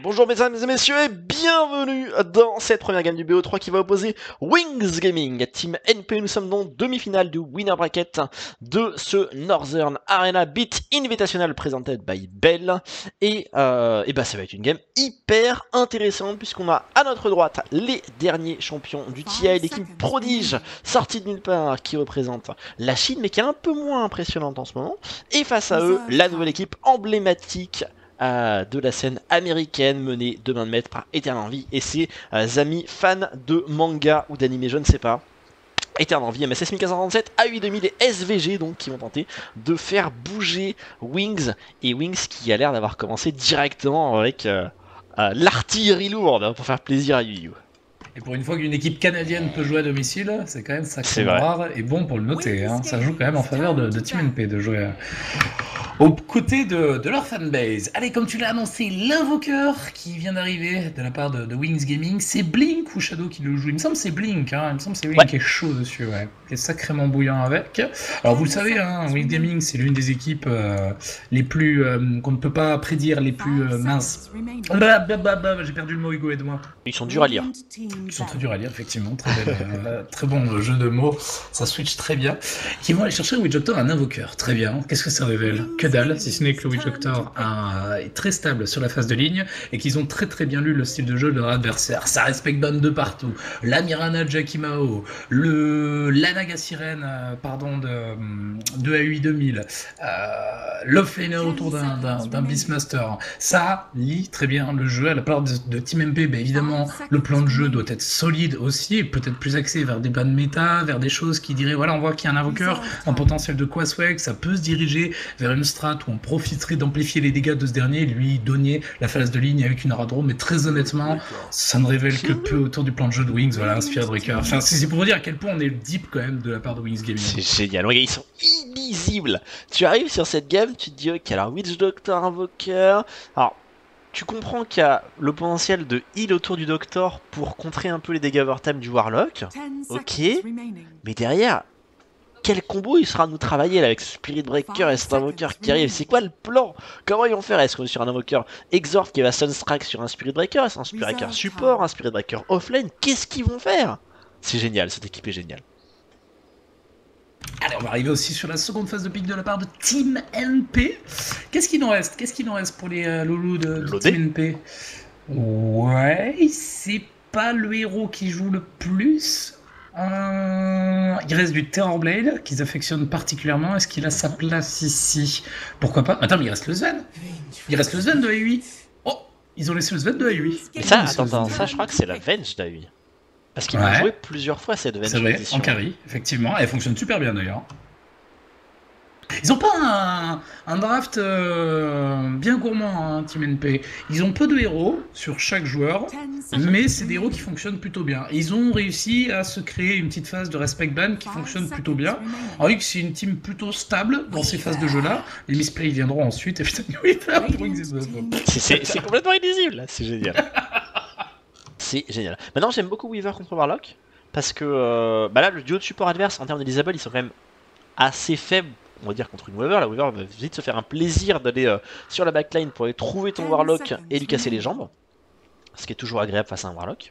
bonjour mesdames et messieurs et bienvenue dans cette première game du BO3 qui va opposer Wings Gaming à Team NP. Nous sommes dans demi-finale du winner bracket de ce Northern Arena Beat Invitational presented by Bell. Et bah ça va être une game hyper intéressante puisqu'on a à notre droite les derniers champions du TI, l'équipe prodige sortie de nulle part qui représente la Chine mais qui est un peu moins impressionnante en ce moment. Et face à eux, la nouvelle équipe emblématique de la scène américaine menée de main de maître par Eternenvie et ses amis fans de manga ou d'anime, je ne sais pas. Eternenvie, MSS 1547, AUI 2000 et SVG donc qui vont tenter de faire bouger Wings, et Wings qui a l'air d'avoir commencé directement avec l'artillerie lourde pour faire plaisir à Yu. Et pour une fois qu'une équipe canadienne peut jouer à domicile, c'est quand même sacrément rare et bon pour le noter. Hein. Ça joue quand même en faveur de Team NP de jouer aux côtés de leur fanbase. Allez, comme tu l'as annoncé, l'invoqueur qui vient d'arriver de la part de Wings Gaming, c'est Blink ou Shadow qui le joue. Il me semble que c'est Blink, hein. Il me semble que c'est Blink qui est chaud dessus, ouais. Qui est sacrément bouillant avec. Alors vous le savez, hein, Wings Gaming c'est l'une des équipes les plus qu'on ne peut pas prédire, les plus minces. J'ai perdu le mot, Hugo, aide-moi. Ils sont durs à lire. Ils sont très durs à lire, effectivement. Très bon jeu de mots. Ça switch très bien. Qui vont aller chercher un Witch Doctor, un invoqueur. Très bien. Qu'est-ce que ça révèle? Que dalle, si ce n'est que le Witch Doctor est très stable sur la phase de ligne et qu'ils ont très bien lu le style de jeu de leur adversaire. Ça respecte Ban de partout. La Mirana Jakimao, l'Anaga Sirène, de AUI 2000, l'offlaner autour d'un Beastmaster. Ça lit très bien le jeu. À la part de Team MP, bah, évidemment, le plan de jeu doit être solide aussi, et peut-être plus axé vers des bans méta, vers des choses qui diraient, voilà, on voit qu'il y a un invoqueur, un potentiel de Quaswag, ça peut se diriger vers une strat où on profiterait d'amplifier les dégâts de ce dernier et lui donner la phase de ligne avec une aradrome, mais très honnêtement, ça ne révèle que peu autour du plan de jeu de Wings, voilà, Spirit Breaker. Enfin, c'est pour vous dire à quel point on est deep quand même de la part de Wings Gaming. C'est génial, regarde, ils sont illisibles. Tu arrives sur cette game, tu te dis, ok, alors Witch Doctor, invoqueur, alors tu comprends qu'il y a le potentiel de heal autour du Doctor pour contrer un peu les dégâts overtime du Warlock. Ok, mais derrière, quel combo il sera à nous travailler là, avec ce Spirit Breaker et cet invoqueur qui arrive? C'est quoi le plan? Comment ils vont faire? Est-ce qu'on est sur un invoqueur Exhort qui va Sunstrike sur un Spirit Breaker? Est-ce un Spirit Breaker support? Un Spirit Breaker offlane? Qu'est-ce qu'ils vont faire? C'est génial, cette équipe est géniale. Allez, on va arriver aussi sur la seconde phase de pick de la part de Team NP. Qu'est-ce qu'il nous reste? Qu'est-ce qu'il nous reste pour les loulous de Team NP? Ouais, c'est pas le héros qui joue le plus. Il reste du Terrorblade qu'ils affectionnent particulièrement. Est-ce qu'il a sa place ici? Pourquoi pas? Attends, mais il reste le Sven. Il reste le Sven de AUI. Oh, ils ont laissé le Sven de AUI. Mais ça, attends, ça je crois que c'est la Venge d'AUI. Parce qu'ils vont jouer plusieurs fois cette Venge. C'est vrai, en carry, effectivement. Elle fonctionne super bien d'ailleurs. Ils ont pas un draft bien gourmand, hein, Team NP. Ils ont peu de héros sur chaque joueur, mais c'est des héros qui fonctionnent plutôt bien. Et ils ont réussi à se créer une petite phase de respect ban qui fonctionne plutôt bien. Alors oui, c'est une team plutôt stable dans ces phases de jeu-là. Les misplays viendront ensuite. C'est complètement illisible, c'est génial. C'est génial. Maintenant, j'aime beaucoup Weaver contre Warlock, parce que là, le duo de support adverse en termes d'Elizabeth, ils sont quand même assez faibles. On va dire contre une Weaver, la Weaver va vite se faire un plaisir d'aller sur la backline pour aller trouver ton Warlock et lui casser les jambes. Ce qui est toujours agréable face à un Warlock.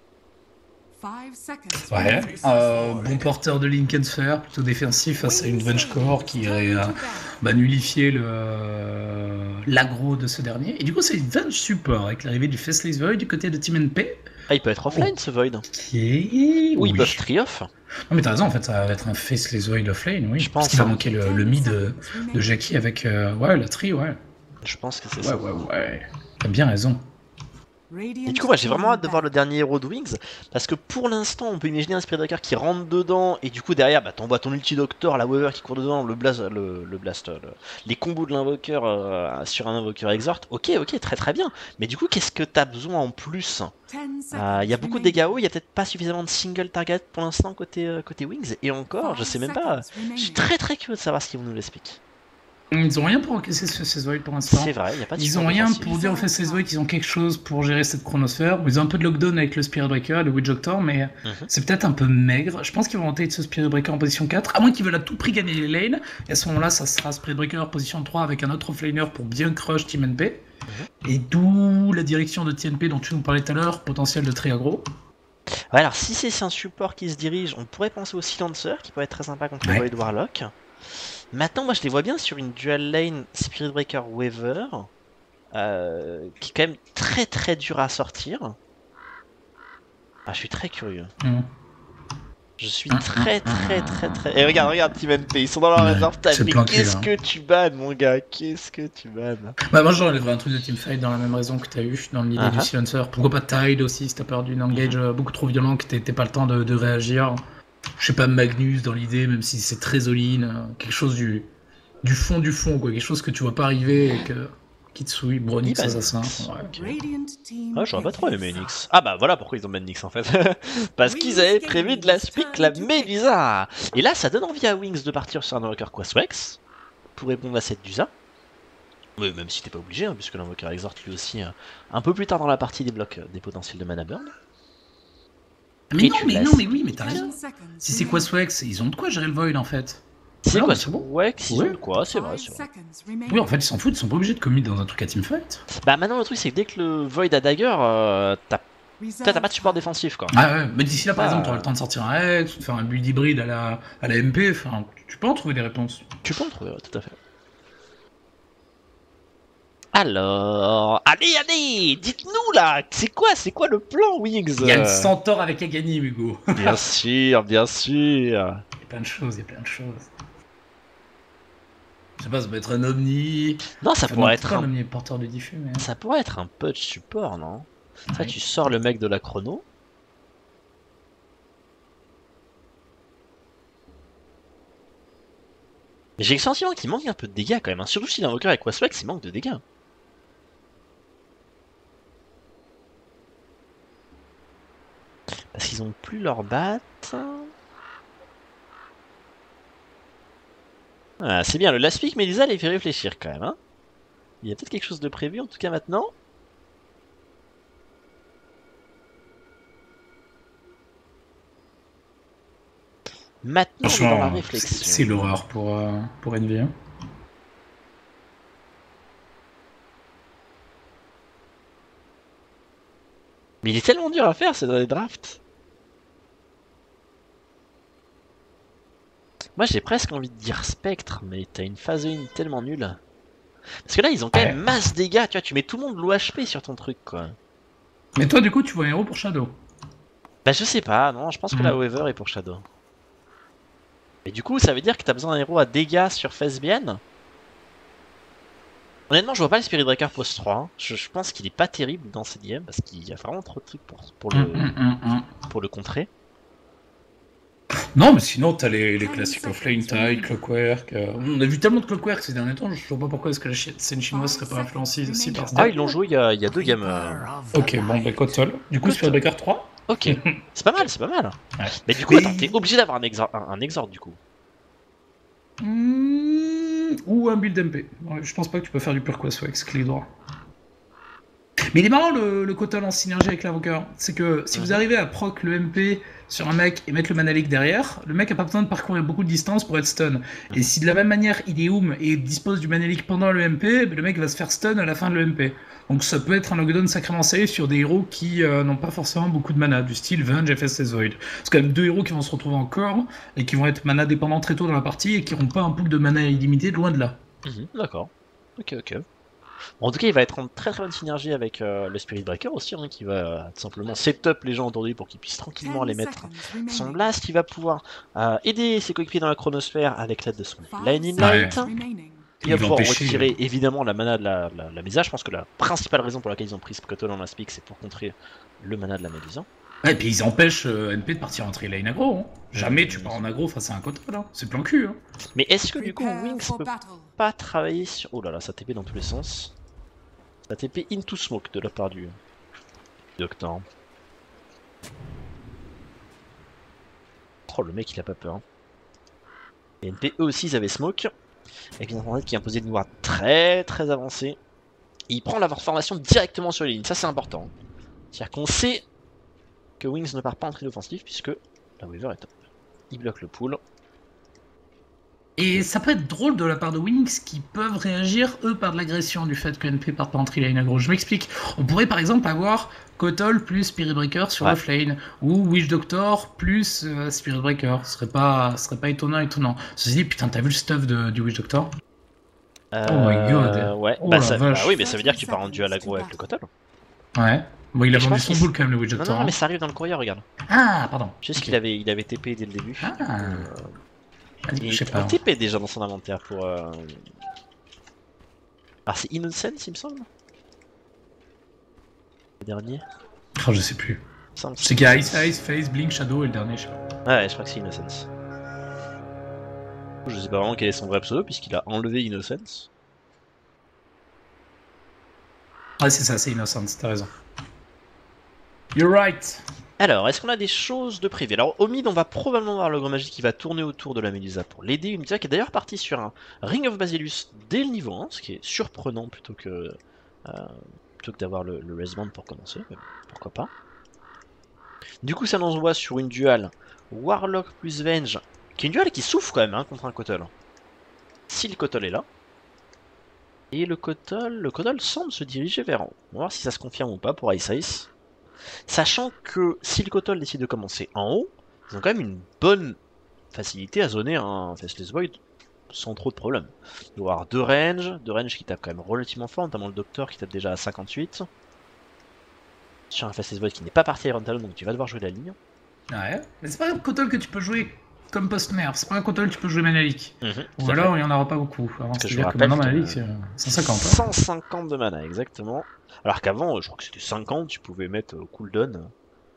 Ouais, bon porteur de Link and Sphere, plutôt défensif face à une Venge Core qui irait nullifier l'aggro de ce dernier. Et du coup, c'est une Venge support avec l'arrivée du Faceless Void du côté de Team NP. Ah, il peut être offline ce Void. Oui, ils peuvent tri-off. Non mais t'as raison, en fait ça va être un Faceless Void offlane, oui. Je pense qu'il va manquer le mid de Jackie avec la tri, ouais. Je pense que c'est ça. Ouais. T'as bien raison. Et du coup, j'ai vraiment hâte de voir le dernier héros de Wings, parce que pour l'instant, on peut imaginer un Spirit Breaker qui rentre dedans, et du coup derrière, t'envoies ton Ulti Doctor, la Weaver qui court dedans, le blast, les combos de l'invoqueur sur un invoqueur Exhort. Ok, très bien. Mais du coup, qu'est-ce que t'as besoin en plus? Il y a beaucoup de dégâts hauts, il y a peut-être pas suffisamment de single target pour l'instant côté Wings, et encore, je sais même pas. Je suis très curieux de savoir ce qu'ils vont nous l'expliquer. Ils ont rien pour encaisser ce Void pour l'instant. C'est vrai, il n'y a pas de Ils support ont rien défensif. pour dire au fait ces Void qu'ils ont quelque chose pour gérer cette chronosphère. Ils ont un peu de lockdown avec le Spirit Breaker et le Witch Doctor, mais c'est peut-être un peu maigre. Je pense qu'ils vont tenter ce Spirit Breaker en position 4, à moins qu'ils veulent à tout prix gagner les lanes. Et à ce moment-là, ça sera Spirit Breaker en position 3 avec un autre offlaner pour bien crush Team NP. Et d'où la direction de TNP dont tu nous parlais tout à l'heure, potentiel de très aggro. Ouais, alors si c'est un support qui se dirige, on pourrait penser au Silencer qui pourrait être très sympa contre le Void Warlock. Maintenant, moi je les vois bien sur une dual lane Spirit Breaker Weaver, qui est quand même très très dur à sortir. Ah, je suis très curieux. Je suis très. Et regarde Team NP, ils sont dans leur réserve. Mais qu'est-ce que tu bannes, mon gars? Qu'est-ce que tu bannes? Bah, moi j'enlèverais un truc de teamfight dans la même raison que t'as eu dans l'idée du silencer. Pourquoi pas Tide aussi si t'as peur d'une engage beaucoup trop violent que t'aies pas le temps de réagir. Je sais pas, Magnus dans l'idée, même si c'est très all-in, quelque chose du fond quoi, quelque chose que tu vois pas arriver et que Kitsui, Bronix, Assassin. Ouais, j'aurais pas trop aimé Nyx. Ah bah voilà pourquoi ils ont mis Nyx en fait. Parce qu'ils avaient prévu de la speak la Medusa. Et là ça donne envie à Wings de partir sur un invoker Quaswex pour répondre à cette Dusa. Mais même si t'es pas obligé, hein, puisque l'invoker Exhort lui aussi un peu plus tard dans la partie débloque des potentiels de mana burn. Mais oui, mais t'as raison. Si c'est Quaswex, ils ont de quoi gérer le Void en fait. C'est quoi, c'est bon. Ouais, ils ont de quoi, c'est vrai. Oui, en fait, ils s'en foutent, ils sont pas obligés de commit dans un truc à teamfight. Bah maintenant le truc c'est que dès que le Void a dagger, t'as pas de support défensif quoi. Ah ouais, mais d'ici là par exemple, t'auras le temps de sortir un Hex, ou de faire un build hybride à la MP, enfin, tu peux en trouver des réponses. Tu peux en trouver, ouais, tout à fait. Alors, allez, dites-nous là, c'est quoi le plan Wings? Il y a le centaure avec Aghanim, Hugo. Bien sûr. Il y a plein de choses. Je sais pas, ça peut être un Omni. Non, ça pourrait être un Omni porteur de diffus, mais... Ça pourrait être un Pudge support, non? Ça, tu sors le mec de la chrono. Mais j'ai le sentiment qu'il manque un peu de dégâts quand même, hein. Surtout si l'invoqueur avec Quaswex, il manque de dégâts. Parce qu'ils ont plus leur bat. Ah, c'est bien, le last pick Medusa les fait réfléchir quand même, hein. Il y a peut-être quelque chose de prévu en tout cas maintenant. Maintenant, on est dans la réflexion. C'est l'horreur pour NV1. Mais il est tellement dur à faire, c'est dans les drafts. Moi j'ai presque envie de dire Spectre, mais t'as une phase 1 tellement nulle. Parce que là ils ont quand même masse dégâts, tu vois, tu mets tout le monde low HP sur ton truc quoi. Mais toi du coup tu vois un héros pour Shadow? Bah je sais pas, non, je pense que la Weaver est pour Shadow. Et du coup ça veut dire que t'as besoin d'un héros à dégâts sur Fesbian. Honnêtement je vois pas le Spirit Breaker post 3, hein. Je pense qu'il est pas terrible dans cette game, parce qu'il y a vraiment trop de trucs pour le contrer. Non, mais sinon, t'as les classiques offlane, Tide, Clockwork. On a vu tellement de Clockwork ces derniers temps, je vois pas pourquoi est-ce que la scène chinoise serait pas influencée aussi par ça. Ah, ils l'ont joué il y a 2 games. Ok, bon, bah, Kotol. Du coup, Spirit Breaker 3. Ok, c'est pas mal. Ouais. Mais du coup, attends, t'es obligé d'avoir un exort du coup. Ou un build MP. Je pense pas que tu peux faire du pur Quaswex, clic droit. Mais il est marrant le Kotol en synergie avec l'invoqueur. C'est que si vous arrivez à proc le MP sur un mec et mettre le mana leak derrière, le mec a pas besoin de parcourir beaucoup de distance pour être stun. Et si de la même manière il est et dispose du mana leak pendant le MP, le mec va se faire stun à la fin de l'EMP. Donc ça peut être un lockdown sacrément safe sur des héros qui n'ont pas forcément beaucoup de mana, du style Venge, FSS Void. C'est quand même 2 héros qui vont se retrouver encore et qui vont être mana dépendants très tôt dans la partie et qui n'auront pas un pool de mana illimité loin de là. D'accord. Ok. Bon, en tout cas, il va être en très bonne synergie avec le Spirit Breaker aussi, hein, qui va tout simplement setup les gens aujourd'hui pour qu'ils puissent tranquillement aller mettre son blast. Il va pouvoir aider ses coéquipiers dans la chronosphère avec l'aide de son Lightning Light. Il va pouvoir retirer évidemment la mana de la Medusa. Je pense que la principale raison pour laquelle ils ont pris Kotol en last pick, c'est pour contrer le mana de la Medusa. Ouais, et puis ils empêchent NP de partir en tri-lane aggro. Hein. Jamais tu pars en aggro face à un Kotol, hein. C'est plan cul. Hein. Mais est-ce que du coup Wings peut pas travailler sur... Oh là là, ça TP dans tous les sens. Ça TP into smoke de la part du Docteur. Oh le mec il a pas peur. Et NP eux aussi ils avaient smoke. avec une internet qui est imposée de niveau très très avancé. Et il prend la formation directement sur les lignes, ça c'est important. C'est-à-dire qu'on sait que Wings ne part pas en trio offensif puisque la Weaver est top. Il bloque le pool. Et ça peut être drôle de la part de Wings qui peuvent réagir, eux, par de l'agression du fait que NP part pas en tree-lane aggro. Je m'explique. On pourrait par exemple avoir Kotol plus Spirit Breaker sur offlane, ou Witch Doctor plus Spirit Breaker. Ce serait pas étonnant. Ceci dit, putain, t'as vu le stuff du Witch Doctor? Oh my god. Ouais, oh bah, oui, mais ça veut dire que tu pars en duel aggro avec le Kotol. Ouais. Bon, il a vendu son boule quand même, le Witch Doctor. Non, mais ça arrive dans le courrier, regarde. Ah, pardon. Juste qu'il avait TP dès le début. Je sais pas. Il TP déjà dans son inventaire pour. Alors c'est Innocence, il me semble. Le dernier. Oh, je sais plus. C'est qu'il y a Ice, Phase, Blink, Shadow et le dernier, je sais pas. Ouais, je crois que c'est Innocence. Je sais pas vraiment quel est son vrai pseudo puisqu'il a enlevé Innocence. Ouais, c'est ça, c'est Innocence, t'as raison. You're right. Alors, est-ce qu'on a des choses de prévues? Alors, au mid, on va probablement voir l'ogre magique qui va tourner autour de la Médusa pour l'aider. Une Médusa qui est d'ailleurs partie sur un Ring of Basilius dès le niveau 1, ce qui est surprenant plutôt que d'avoir le Resband pour commencer. Mais pourquoi pas. Du coup, ça nous envoie sur une dual Warlock plus Venge, qui est une dual qui souffre quand même contre un Kotol. Si le Kotol est là. Et le Kotol semble se diriger vers en haut. On va voir si ça se confirme ou pas pour Ice. Sachant que si le Kotol décide de commencer en haut, ils ont quand même une bonne facilité à zoner un Faceless Void sans trop de problèmes. Il doit y avoir deux ranges qui tapent quand même relativement fort, notamment le Docteur qui tape déjà à 58. Sur un Faceless Void qui n'est pas parti à Iron Talon, donc tu vas devoir jouer la ligne. Ouais, mais c'est pas un Kotol que tu peux jouer comme post-nerf, c'est pas un Kotol que tu peux jouer Manalik. Ou alors il n'y en aura pas beaucoup. C'est-à-dire que maintenant Manalik c'est 150. 150 de mana, exactement. Alors qu'avant, je crois que c'était 50, tu pouvais mettre cooldown.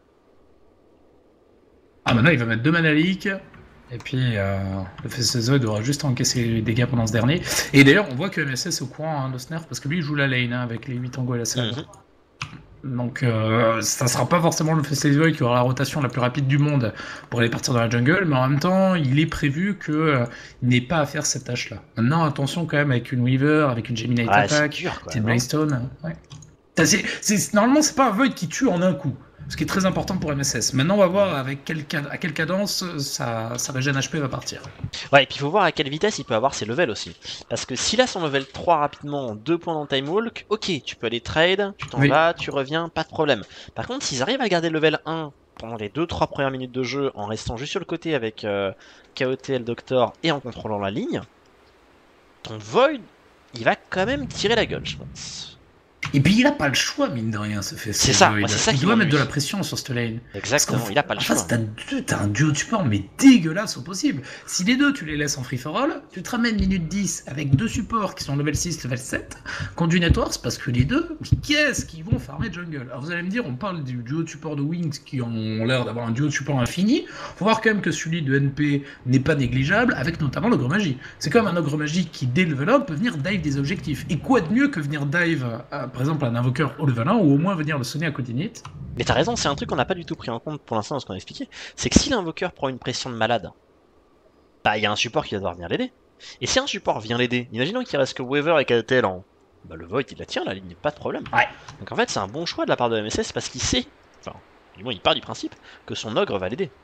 Ah, maintenant il va mettre 2 Manalik. Et puis le Faceless Void aura juste encaissé les dégâts pendant ce dernier. Et d'ailleurs, on voit que MSS est au courant de ce nerf parce que lui il joue la lane avec les 8 tangos et la salle. Donc ça sera pas forcément le Faceless Void qui aura la rotation la plus rapide du monde pour aller partir dans la jungle, mais en même temps il est prévu qu'il n'ait pas à faire cette tâche là. Maintenant attention quand même avec une Weaver, avec une Gemini Attack, une Blackstone. Ouais. Normalement c'est pas un Void qui tue en un coup, ce qui est très important pour MSS. Maintenant on va voir à quelle cadence sa régène HP va partir. Ouais, et puis il faut voir à quelle vitesse il peut avoir ses levels aussi. Parce que s'il a son level 3 rapidement en 2 points dans Time Walk, ok, tu peux aller trade, tu t'en vas, tu reviens, pas de problème. Par contre, s'ils arrivent à garder le level 1 pendant les 2-3 premières minutes de jeu en restant juste sur le côté avec KOTL Doctor et en contrôlant la ligne, ton Void, il va quand même tirer la gueule, je pense. Et puis il a pas le choix, mine de rien, ce fait. C'est ça, il doit mettre de la pression sur cette lane. Exactement, il a pas le choix. T'as un duo de support, mais dégueulasse au possible. Si les deux, tu les laisses en free-for-all, tu te ramènes minute 10 avec deux supports qui sont level 6, level 7, contre du Networks, parce que les deux, qu'est-ce qu'ils vont farmer jungle? Alors vous allez me dire, on parle du duo de support de Wings qui ont l'air d'avoir un duo de support infini. Faut voir quand même que celui de NP n'est pas négligeable, avec notamment l'ogre magie. C'est comme un ogre magie qui, dès le level 1, peut venir dive des objectifs. Et quoi de mieux que venir dive par exemple un invoqueur au level 1 ou au moins venir le sonner à Coordinate. Mais t'as raison, c'est un truc qu'on n'a pas du tout pris en compte pour l'instant dans ce qu'on a expliqué. C'est que si l'invoqueur prend une pression de malade, bah il y a un support qui va devoir venir l'aider. Et si un support vient l'aider, imaginons qu'il reste que Weaver et KTL en. Bah le Void il la tient la ligne, pas de problème. Ouais. Donc en fait c'est un bon choix de la part de MSS parce qu'il sait, enfin du moins il part du principe, que son ogre va l'aider.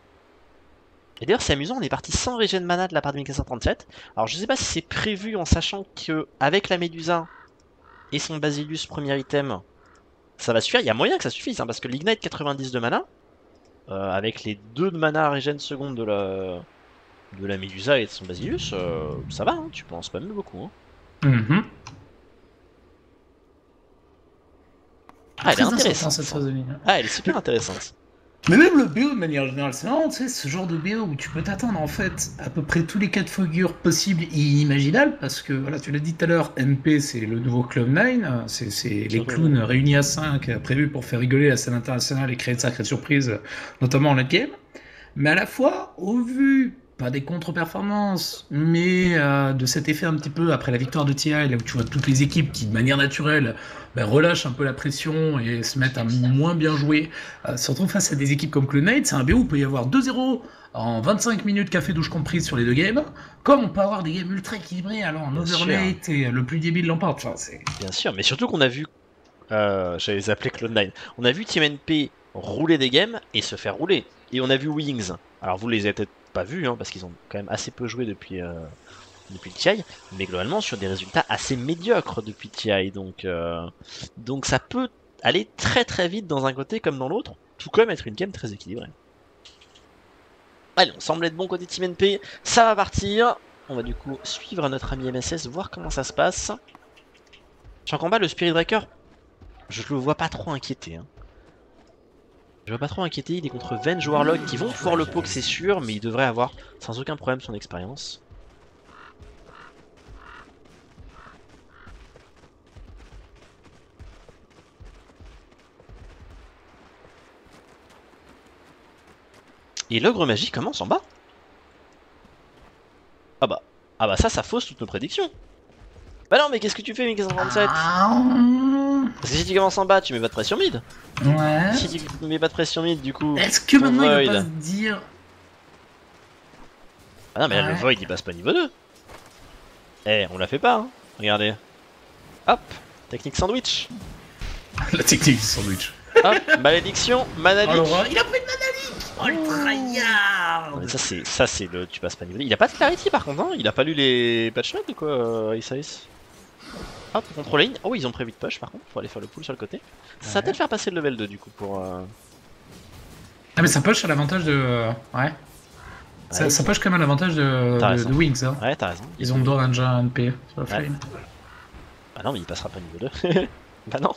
Et d'ailleurs c'est amusant, on est parti sans régène mana de la part de 1437. Alors je sais pas si c'est prévu en sachant que avec la Médusa et son Basilius premier item, ça va suffire. Il y a moyen que ça suffise, hein, parce que l'Ignite 90 de mana, avec les 2 de mana régène seconde de la Médusa et de son Basilius, ça va, hein, tu peux en spammer beaucoup. Hein. Ah, elle est intéressante cette phase de ligne. Ah, elle est super intéressante. Mais même le BO de manière générale, c'est marrant, tu sais, ce genre de BO où tu peux t'attendre en fait à peu près tous les cas de figure possibles et inimaginables, parce que voilà, tu l'as dit tout à l'heure, MP c'est le nouveau Club 9, c'est les clowns réunis à 5 prévus pour faire rigoler la scène internationale et créer de sacrées surprises, notamment en late game. Mais à la fois, au vu pas des contre-performances, mais de cet effet un petit peu après la victoire de TI, là où tu vois toutes les équipes qui, de manière naturelle, relâchent un peu la pression et se mettent à moins bien jouer, se retrouvent face à des équipes comme Cloud9. C'est un BO où il peut y avoir 2-0 en 25 minutes café douche comprise sur les deux games, comme on peut avoir des games ultra équilibrés, alors en overlate et le plus débile l'emporte. Enfin, bien sûr, mais surtout qu'on a vu, j'allais les appeler Cloud9, on a vu Team NP rouler des games et se faire rouler. Et on a vu Wings. Alors vous les avez peut-être pas vus, hein, parce qu'ils ont quand même assez peu joué depuis le TI, mais globalement sur des résultats assez médiocres depuis le TI. Donc ça peut aller très très vite dans un côté comme dans l'autre, tout comme être une game très équilibrée. Allez, on semble être bon côté Team NP, ça va partir. On va du coup suivre notre ami MSS, voir comment ça se passe. Sur un combat, le Spirit Breaker, je le vois pas trop inquiété. Hein. Je vois pas trop inquiété, il est contre Venge Warlock qui vont pouvoir le poke, c'est sûr, mais il devrait avoir sans aucun problème son expérience. Et l'ogre magie commence en bas. Ah bah ça fausse toutes nos prédictions. Bah non, mais qu'est-ce que tu fais, 1537? Parce que si tu commences en bas, tu mets pas de pression mid. Ouais. Si tu mets pas de pression mid, du coup. Est-ce que maintenant il va pas se dire. Ah non, mais là le Void il passe pas niveau 2. Eh, on la fait pas, hein. Regardez. Hop, technique sandwich. La technique du sandwich. Hop, malédiction, manalique. Alors, il a pris une manalique. Oh le tryhard. Ça c'est le. Tu passes pas niveau 2. Il a pas de clarity par contre, hein. Il a pas lu les patch notes ou quoi, Ice. Hop, contrôle ligne. Oh, ils ont prévu de push par contre, faut aller faire le pull sur le côté. Ça va peut-être faire passer le level 2 du coup pour. Ah, mais ça push à l'avantage de. Ouais. Ça push quand même à l'avantage de Wings. Hein. Ouais, t'as raison. Ils ont le droit d'un déjà un NP sur la flame. Bah non, mais il passera pas niveau 2. Bah non.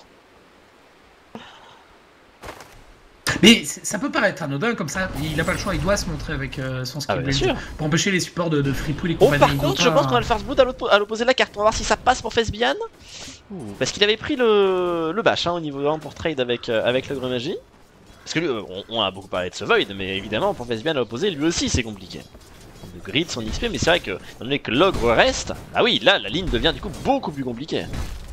Mais ça peut paraître anodin comme ça, il a pas le choix, il doit se montrer avec son skill build pour empêcher les supports de free pool et compagnie. Par contre, je pense qu'on a le first blood à l'opposé de la carte. On va voir si ça passe pour Fesbian. Parce qu'il avait pris le bash au niveau 1 pour trade avec l'ogre magie. Parce que lui, on a beaucoup parlé de ce Void, mais évidemment pour Fesbian à l'opposé, lui aussi c'est compliqué. De grid son XP, mais c'est vrai que, étant donné que l'ogre reste, ah oui, là la ligne devient du coup beaucoup plus compliquée.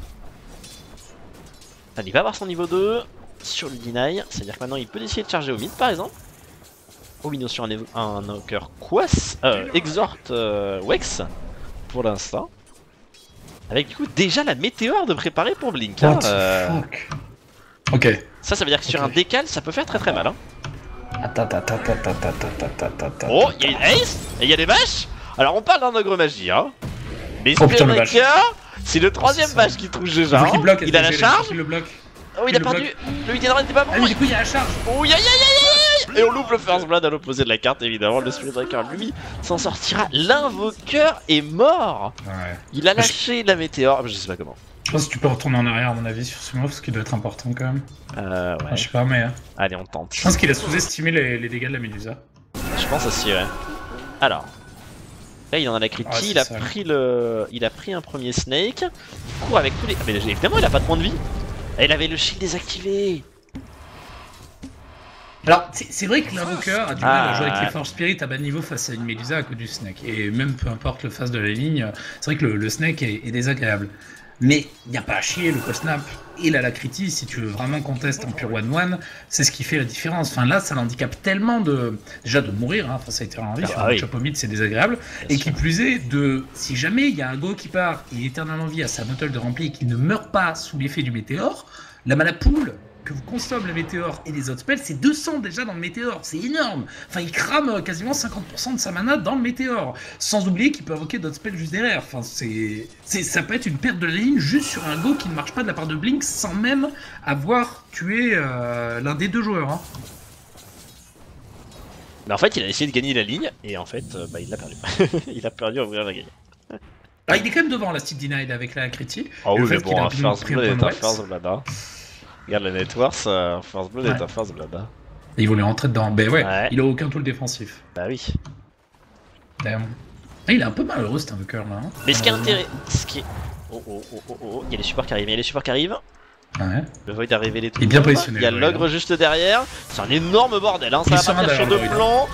Allez, il va avoir son niveau 2 sur le deny, c'est-à-dire que maintenant il peut essayer de charger au mid par exemple. Au mid sur un knocker Quas, Exhort Wex pour l'instant. Avec du coup déjà la météore de préparer pour Blink. Hein, ok. Ça veut dire que sur un décal ça peut faire très très mal. Hein. Attends. Oh, il y a une ace et il y a des vaches. Alors on parle d'un ogre magie. Hein. Mais Spearmaker, c'est le troisième vache qui touche déjà. Hein. Il a la charge. Oh, il a perdu. Le Hidden Run n'était pas bon. Ah oui, du coup il y a la charge. Oh, aïe. Et on loupe le first blood à l'opposé de la carte, évidemment. Le Spirit Breaker, lui, s'en sortira. L'invoqueur est mort. Ouais. Il a lâché la météore. Je sais pas comment. Je pense que tu peux retourner en arrière, à mon avis, sur ce move, ce qui doit être important quand même. Ouais. Enfin, je sais pas, mais. Allez, on tente. Je pense qu'il a sous-estimé les dégâts de la Médusa. Je pense aussi, ouais. Alors. Là, il en a la critique, il a pris un premier Snake. Il court avec tous les. Mais évidemment, il a pas de points de vie. Et il avait le shield désactivé. Alors, c'est vrai que l'invoqueur a du mal à jouer avec les Forge Spirit à bas niveau face à une Médusa à cause du Snake. Et même peu importe le face de la ligne, c'est vrai que le Snake est désagréable. Mais il n'y a pas à chier, le Cosnap et l'Alacrity, si tu veux vraiment contester en pure 1-1, c'est ce qui fait la différence. Enfin là, ça l'handicape tellement déjà de mourir, hein. Enfin, ça a été vraiment vif, un chop au mid c'est désagréable. Bien et qui plus est, si jamais il y a un go qui part, il est éternellement en vie à sa bottle de rempli et qu'il ne meurt pas sous l'effet du météore, la mana pool que vous consomme le météore et les autres spells, c'est 200 déjà dans le météore, c'est énorme. Enfin, il crame quasiment 50% de sa mana dans le météore, sans oublier qu'il peut invoquer d'autres spells juste derrière. Enfin, ça peut être une perte de la ligne juste sur un go qui ne marche pas de la part de Blink sans même avoir tué l'un des deux joueurs. Hein. Mais en fait, il a essayé de gagner la ligne et en fait, il l'a perdu. Il a perdu à ouvrir la gagne. Ah, il est quand même devant la Steel Denied avec la critique. Ah oui, mais bon, un first blood est un first blood. Regarde la networks, first blood est un first blood. Et il voulait rentrer dedans. Ben ouais, il a aucun tool défensif. Bah oui. Il est un peu malheureux cet invoqueur là. Hein. Mais ce qui est intéressant. Oh, il y a les supports qui arrivent, Ouais. Le Void a révélé tout. Il est bien positionné. Il y a l'ogre juste derrière. C'est un énorme bordel, hein. Ça va partir sur deux plans.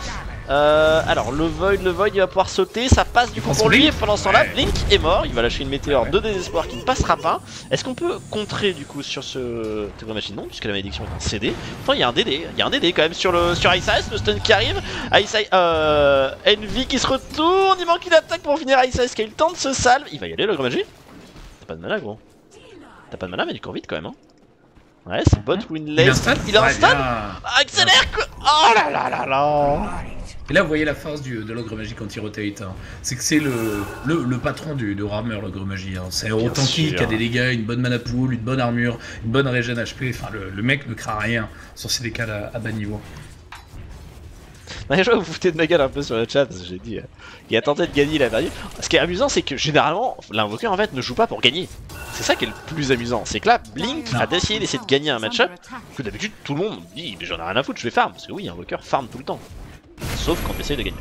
Alors le Void il va pouvoir sauter, ça passe du coup pour lui et pendant ce temps là Blink est mort, il va lâcher une météore de désespoir qui ne passera pas. Est-ce qu'on peut contrer du coup sur ce machine? Non, puisque la malédiction est en CD. Enfin il y a un DD quand même sur Ice Ice, le stun qui arrive, Envy qui se retourne, il manque une attaque pour finir Ice Ice qui a eu le temps de se salve, il va y aller le magie. T'as pas de mana gros. T'as pas de mana mais il court vite quand même hein. Ouais c'est bot winless, il a un stun. Accélère quoi. Oh là là là là. Et là, vous voyez la force de l'ogre magie quand il rotate. Hein. C'est que c'est le patron de Rammer, l'ogre magie. Hein. C'est un tanky qui a des dégâts, une bonne mana pool, une bonne armure, une bonne régène HP. Enfin, le mec ne craint rien sur ses décals à bas niveau. Je vois que vous foutez de ma gueule un peu sur le chat parce que j'ai dit il a tenté de gagner, il a perdu. Ce qui est amusant, c'est que généralement, l'invoqueur en fait ne joue pas pour gagner. C'est ça qui est le plus amusant. C'est que là, Blink a décidé d'essayer de gagner un match-up. Que d'habitude, tout le monde dit j'en ai rien à foutre, je vais farm. Parce que oui, l'invoqueur farm tout le temps. Sauf quand on essaye de gagner.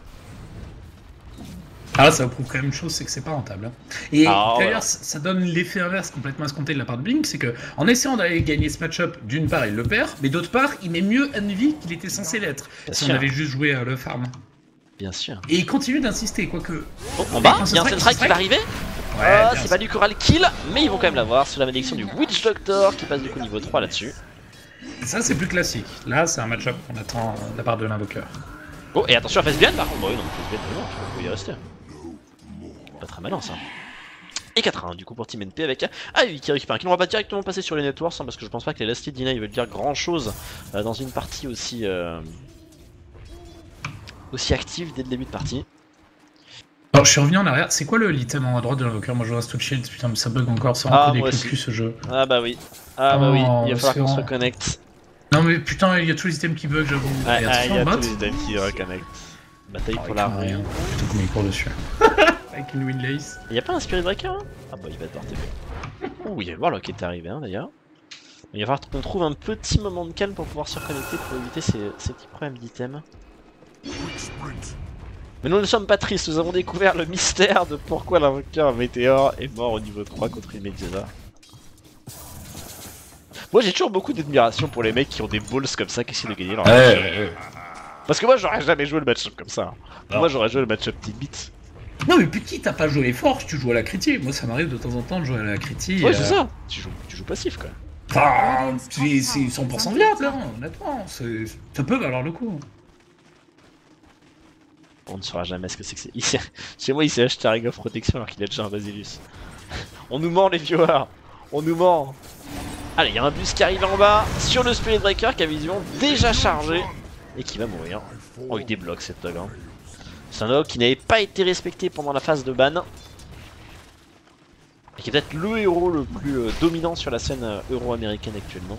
Ah, ça prouve quand même une chose, c'est que c'est pas rentable. Hein. Et d'ailleurs, ça donne l'effet inverse complètement escompté de la part de Blink, c'est que en essayant d'aller gagner ce match-up, d'une part il le perd, mais d'autre part il met mieux Envy qu'il était censé l'être. Si on avait juste joué le farm. Bien sûr. Et il continue d'insister, quoique. Oh, en bas, il y a un Sunstrike qui va arriver. Ouais, c'est pas du Coral Kill, mais ils vont quand même l'avoir sur la malédiction du Witch Doctor qui passe du coup niveau 3 là-dessus. Ça c'est plus classique. Là c'est un match-up qu'on attend de la part de l'invoqueur. Oh et attention à Fesbian par contre. Bon, oui non, Fesbian non, tu peux y rester. Pas très malin ça. Et 4-1 du coup pour Team NP avec Avi qui récupère un kill. On va pas directement passer sur les networks hein, parce que je pense pas que les Lasted Deny veulent dire grand chose dans une partie aussi active dès le début de partie. Alors je suis revenu en arrière, c'est quoi l'item en haut à droite de l'invoqueur? Moi je reste tout de shield, putain mais ça bug encore, c'est un peu des cul ce jeu. Ah bah oui, il va falloir qu'on se reconnecte. Non mais putain il y a tous les items qui bug j'avoue. Ouais, il y a tous les items qui reconnectent. Bataille pour la rue. Plutôt qu'on y court dessus. Avec une Windlace. Il y a pas un Spirit Breaker hein? Ah bah il va devoir TP. Ouh il y a le Warlock qui est arrivé hein, d'ailleurs. Il va falloir qu'on trouve un petit moment de calme pour pouvoir se reconnecter pour éviter ces petits problèmes d'items. Mais nous ne sommes pas tristes, nous avons découvert le mystère de pourquoi l'invoqueur Météore est mort au niveau 3 contre Imediata. Moi j'ai toujours beaucoup d'admiration pour les mecs qui ont des balls comme ça qui essaient de gagner leur match. Parce que moi j'aurais jamais joué le match-up comme ça. Moi j'aurais joué le match-up Team Beat. Non mais petit, t'as pas joué les forges, tu joues à la critique. Moi ça m'arrive de temps en temps de jouer à la critique. Ouais c'est ça, tu joues passif quand même. Enfin, c'est 100% viable là, honnêtement, ça peut valoir le coup. On ne saura jamais ce que c'est que c'est. Chez moi il s'est acheté un Ring of Protection alors qu'il a déjà un Basilius. On nous ment les viewers, on nous ment. Allez, il y a un bus qui arrive en bas sur le Spirit Breaker qui a vision déjà chargée et qui va mourir. Oh il débloque cette dog hein. C'est un dog qui n'avait pas été respecté pendant la phase de ban. Et qui est peut-être le héros le plus dominant sur la scène euro-américaine actuellement.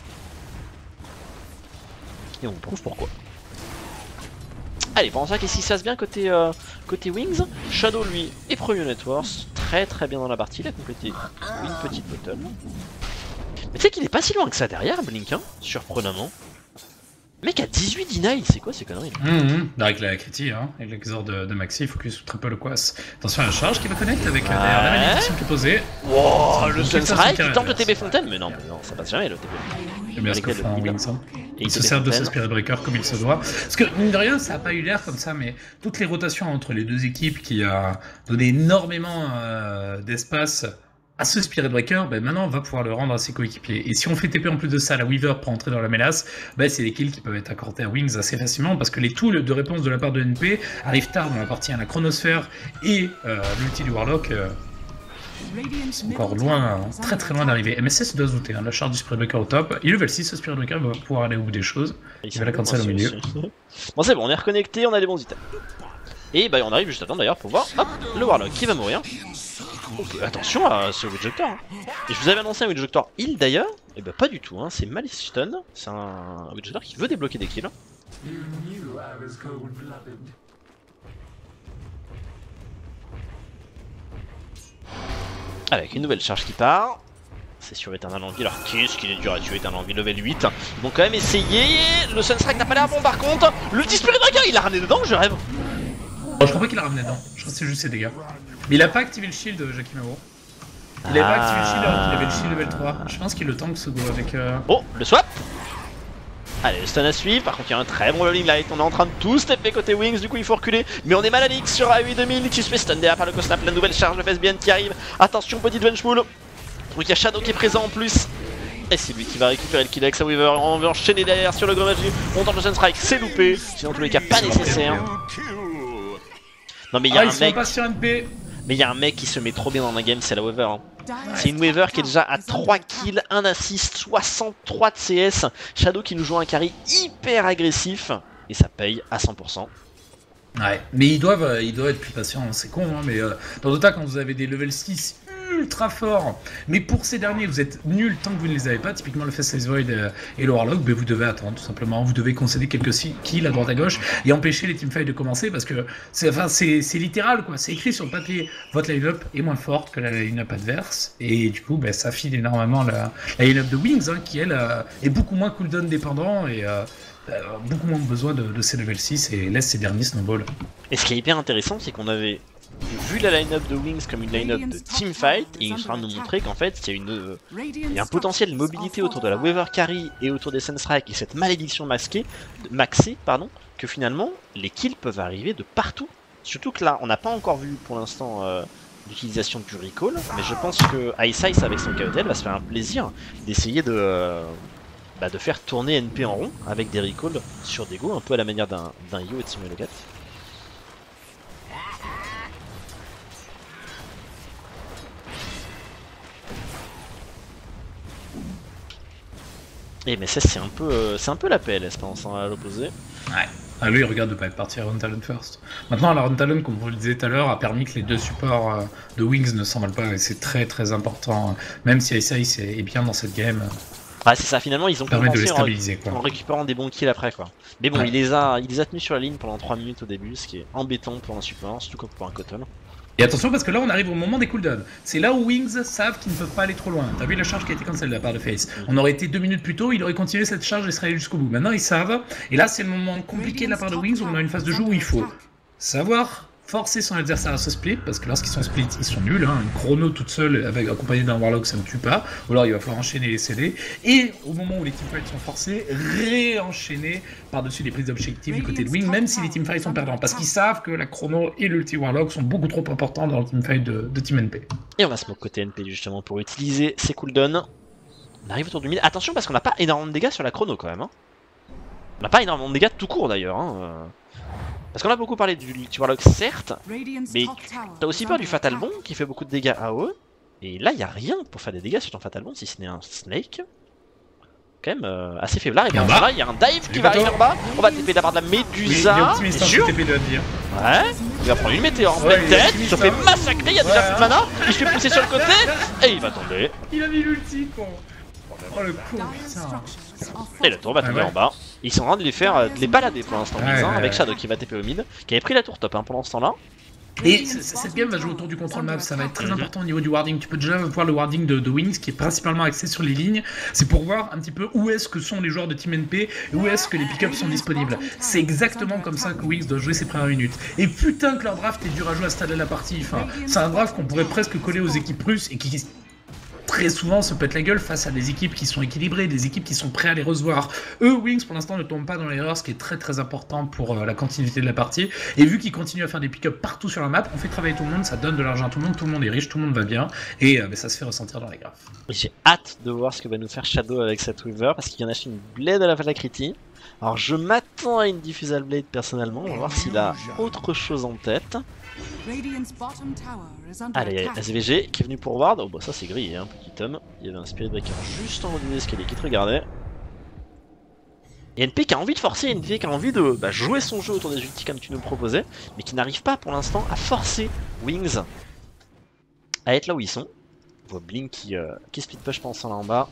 Et on prouve pourquoi. Allez, pendant ça, qu'est-ce qui se passe bien côté Wings? Shadow, lui, est premier Networks. Très très bien dans la partie. Il a complété une petite bottle. Mais tu sais qu'il est pas si loin que ça derrière, Blink, hein, surprenamment. Le mec a 18 deny, c'est quoi ces conneries là? Avec la critique, hein, avec l'exor de Maxi, focus triple le quas. Attention à la charge qui va connecter avec derrière la malédiction qui est posée. Wow, le Sunstrike qui tente le TB Fontaine, mais non, ça passe jamais le TB. J'aime bien ce que fait Wings. Il se sert de ce Spirit Breaker comme il se doit. Parce que, mine de rien, ça a pas eu l'air comme ça, mais toutes les rotations entre les deux équipes qui a donné énormément d'espace à ce Spirit Breaker, ben maintenant on va pouvoir le rendre à ses coéquipiers. Et si on fait TP en plus de ça, la Weaver pour entrer dans la mélasse, ben c'est des kills qui peuvent être accordés à Wings assez facilement parce que les tools de réponse de la part de NP arrivent tard dans la partie à la chronosphère et l'ulti du Warlock sont encore loin, très très loin d'arriver. MSS doit se douter, hein, la charge du Spirit Breaker au top. Il level 6, ce Spirit Breaker va pouvoir aller au bout des choses. Il va la cancel au milieu. Bon c'est bon, on est reconnecté, on a des bons items. Et bah on arrive juste à temps d'ailleurs pour voir hop, le Warlock qui va mourir. Okay, attention à ce Witchjector hein. Et je vous avais annoncé un Witchjector heal d'ailleurs. Et bah pas du tout, hein. C'est Malice Stun. C'est un Witchjector qui veut débloquer des kills. Avec une nouvelle charge qui part. C'est sur Eternal Envy, alors qu'est-ce qu'il est dur à tuer Eternal Envy level 8. Ils vont quand même essayer. Le Sunstrike n'a pas l'air bon par contre. Le Spirit Breaker il l'a ramené dedans, je rêve. Oh, je crois pas qu'il l'a ramené dedans, je crois que c'est juste ses dégâts. Mais il a pas activé le shield, Jackie Mavo. Il avait pas activé le shield alors qu'il avait le shield level 3. Je pense qu'il le tank ce go avec. Oh, le swap. Allez, le stun à suivre, par contre il y a un très bon rolling light, on est en train de tout stepper côté Wings, du coup il faut reculer, mais on est mal à l'X sur AOE 2000 qui se fait stun derrière par le Cosnap, la nouvelle charge de FSBN qui arrive, attention petit Vengeful, donc il y a Shadow qui est présent en plus, et c'est lui qui va récupérer le kill avec sa Weaver, on va enchaîner derrière sur le Grommagie, on tente le Sunstrike, c'est loupé, sinon en tous les cas pas nécessaire. Non mais il y a un mec... Mais il y a un mec qui se met trop bien dans la game, c'est la Weaver. Hein. C'est une Weaver qui est déjà à 3 kills, 1 assist, 63 de CS. Shadow qui nous joue un carry hyper agressif. Et ça paye à 100%. Ouais, mais ils doivent être plus patients, hein. C'est con, hein, mais dans Dota, quand vous avez des level 6 ultra forts, mais pour ces derniers, vous êtes nuls tant que vous ne les avez pas, typiquement le Faceless Void et le Warlock, ben vous devez attendre, tout simplement. Vous devez concéder quelques kills à droite à gauche et empêcher les teamfights de commencer, parce que c'est littéral, quoi. C'est écrit sur le papier. Votre line-up est moins forte que la line-up adverse, et du coup, ben, ça file énormément la line-up de Wings, hein, qui, elle, est beaucoup moins cooldown dépendant, et... beaucoup moins besoin de ces level 6 et laisse ces derniers snowball. Et ce qui est hyper intéressant, c'est qu'on avait vu la line-up de Wings comme une line-up de teamfight, et il est en train de nous montrer qu'en fait il y a un potentiel de mobilité autour de la Weaver Carry et autour des Sunstrike et cette malédiction maxée, que finalement les kills peuvent arriver de partout. Surtout que là, on n'a pas encore vu pour l'instant l'utilisation du recall, mais je pense que Ice Ice avec son KOTL va se faire un plaisir d'essayer de faire tourner NP en rond avec des recalls sur des go, un peu à la manière d'un Yo et de Simulagat. Et MSS c'est un peu la PLS pensant à l'opposé. Ouais. Ah, lui il regarde de pas être parti à Run Talon first. Maintenant la Run Talon, comme vous le disiez tout à l'heure, a permis que les deux supports de Wings ne s'envolent pas et c'est très très important. Même si Ice Ice est bien dans cette game. Ah c'est ça, finalement ils ont commencé en récupérant des bons kills après quoi. Mais bon, ouais. il les a tenus sur la ligne pendant 3 minutes au début, ce qui est embêtant pour un support, surtout comme pour un Cotton. Et attention parce que là on arrive au moment des cooldowns. C'est là où Wings savent qu'ils ne peuvent pas aller trop loin. T'as vu la charge qui a été cancel de la part de FaZe. On aurait été 2 minutes plus tôt, il aurait continué cette charge et serait allé jusqu'au bout. Maintenant ils savent, et là c'est le moment compliqué de la part de Wings où on a une phase de jeu où il faut savoir forcer son adversaire à se split, parce que lorsqu'ils sont split, ils sont nuls, hein. Une chrono toute seule, accompagnée d'un Warlock, ça ne tue pas, ou alors il va falloir enchaîner les CD, et au moment où les teamfights sont forcés, réenchaîner par-dessus les prises d'objectifs du côté de Wing, même si les teamfights sont perdants, parce qu'ils savent que la chrono et l'ulti Warlock sont beaucoup trop importants dans le teamfight de Team NP. Et on va smoke côté NP justement pour utiliser ses cooldowns. On arrive autour du mid, attention parce qu'on n'a pas énormément de dégâts sur la chrono quand même, hein. On n'a pas énormément de dégâts tout court d'ailleurs, hein. Parce qu'on a beaucoup parlé du Warlock certes, mais t'as aussi peur du Fatal Bond qui fait beaucoup de dégâts AOE, et là il n'y a rien pour faire des dégâts sur ton Fatal Bond si ce n'est un Snake. Quand même assez faiblard, et bien là il y a un dive qui va arriver en bas, on va TP de la part de la Médusa, ouais, il va prendre une météore en pleine tête, il se fait massacrer, il y a déjà plus de mana, il se fait pousser sur le côté, et il va tomber. Il a mis l'ulti quoi. Oh le con, putain. Et le tour va tomber en bas. Ils sont en train de les balader pour l'instant, avec Shadow qui va TP au mid, qui avait pris la tour top pendant ce temps-là. Et cette game va jouer autour du contrôle map, ça va être très important au niveau du warding. Tu peux déjà voir le warding de Wings qui est principalement axé sur les lignes. C'est pour voir un petit peu où est-ce que sont les joueurs de Team NP et où est-ce que les pick-ups sont disponibles. C'est exactement comme ça que Wings doit jouer ses premières minutes. Et putain que leur draft est dur à jouer à ce stade de la partie. Enfin, c'est un draft qu'on pourrait presque coller aux équipes russes et qui très souvent se pètent la gueule face à des équipes qui sont équilibrées, des équipes qui sont prêtes à les recevoir. Eux, Wings, pour l'instant, ne tombent pas dans l'erreur, ce qui est très très important pour la continuité de la partie. Et vu qu'ils continuent à faire des pick-up partout sur la map, on fait travailler tout le monde, ça donne de l'argent à tout le monde est riche, tout le monde va bien, et ça se fait ressentir dans les graphes. J'ai hâte de voir ce que va nous faire Shadow avec cette Weaver, parce qu'il y en a acheté une blade à la Valacrity. Alors je m'attends à une Diffusal Blade personnellement, on va voir s'il a autre chose en tête. Allez, SVG qui est venu pour Ward. Oh bah ça c'est grillé, hein, petit homme. Il y avait un Spirit Breaker juste en haut des escaliers qui te regardait. Et NP qui a envie de forcer, NP qui a envie de jouer son jeu autour des ultis comme tu nous proposais, mais qui n'arrive pas pour l'instant à forcer Wings à être là où ils sont. On voit Blink qui split push pensant là en bas.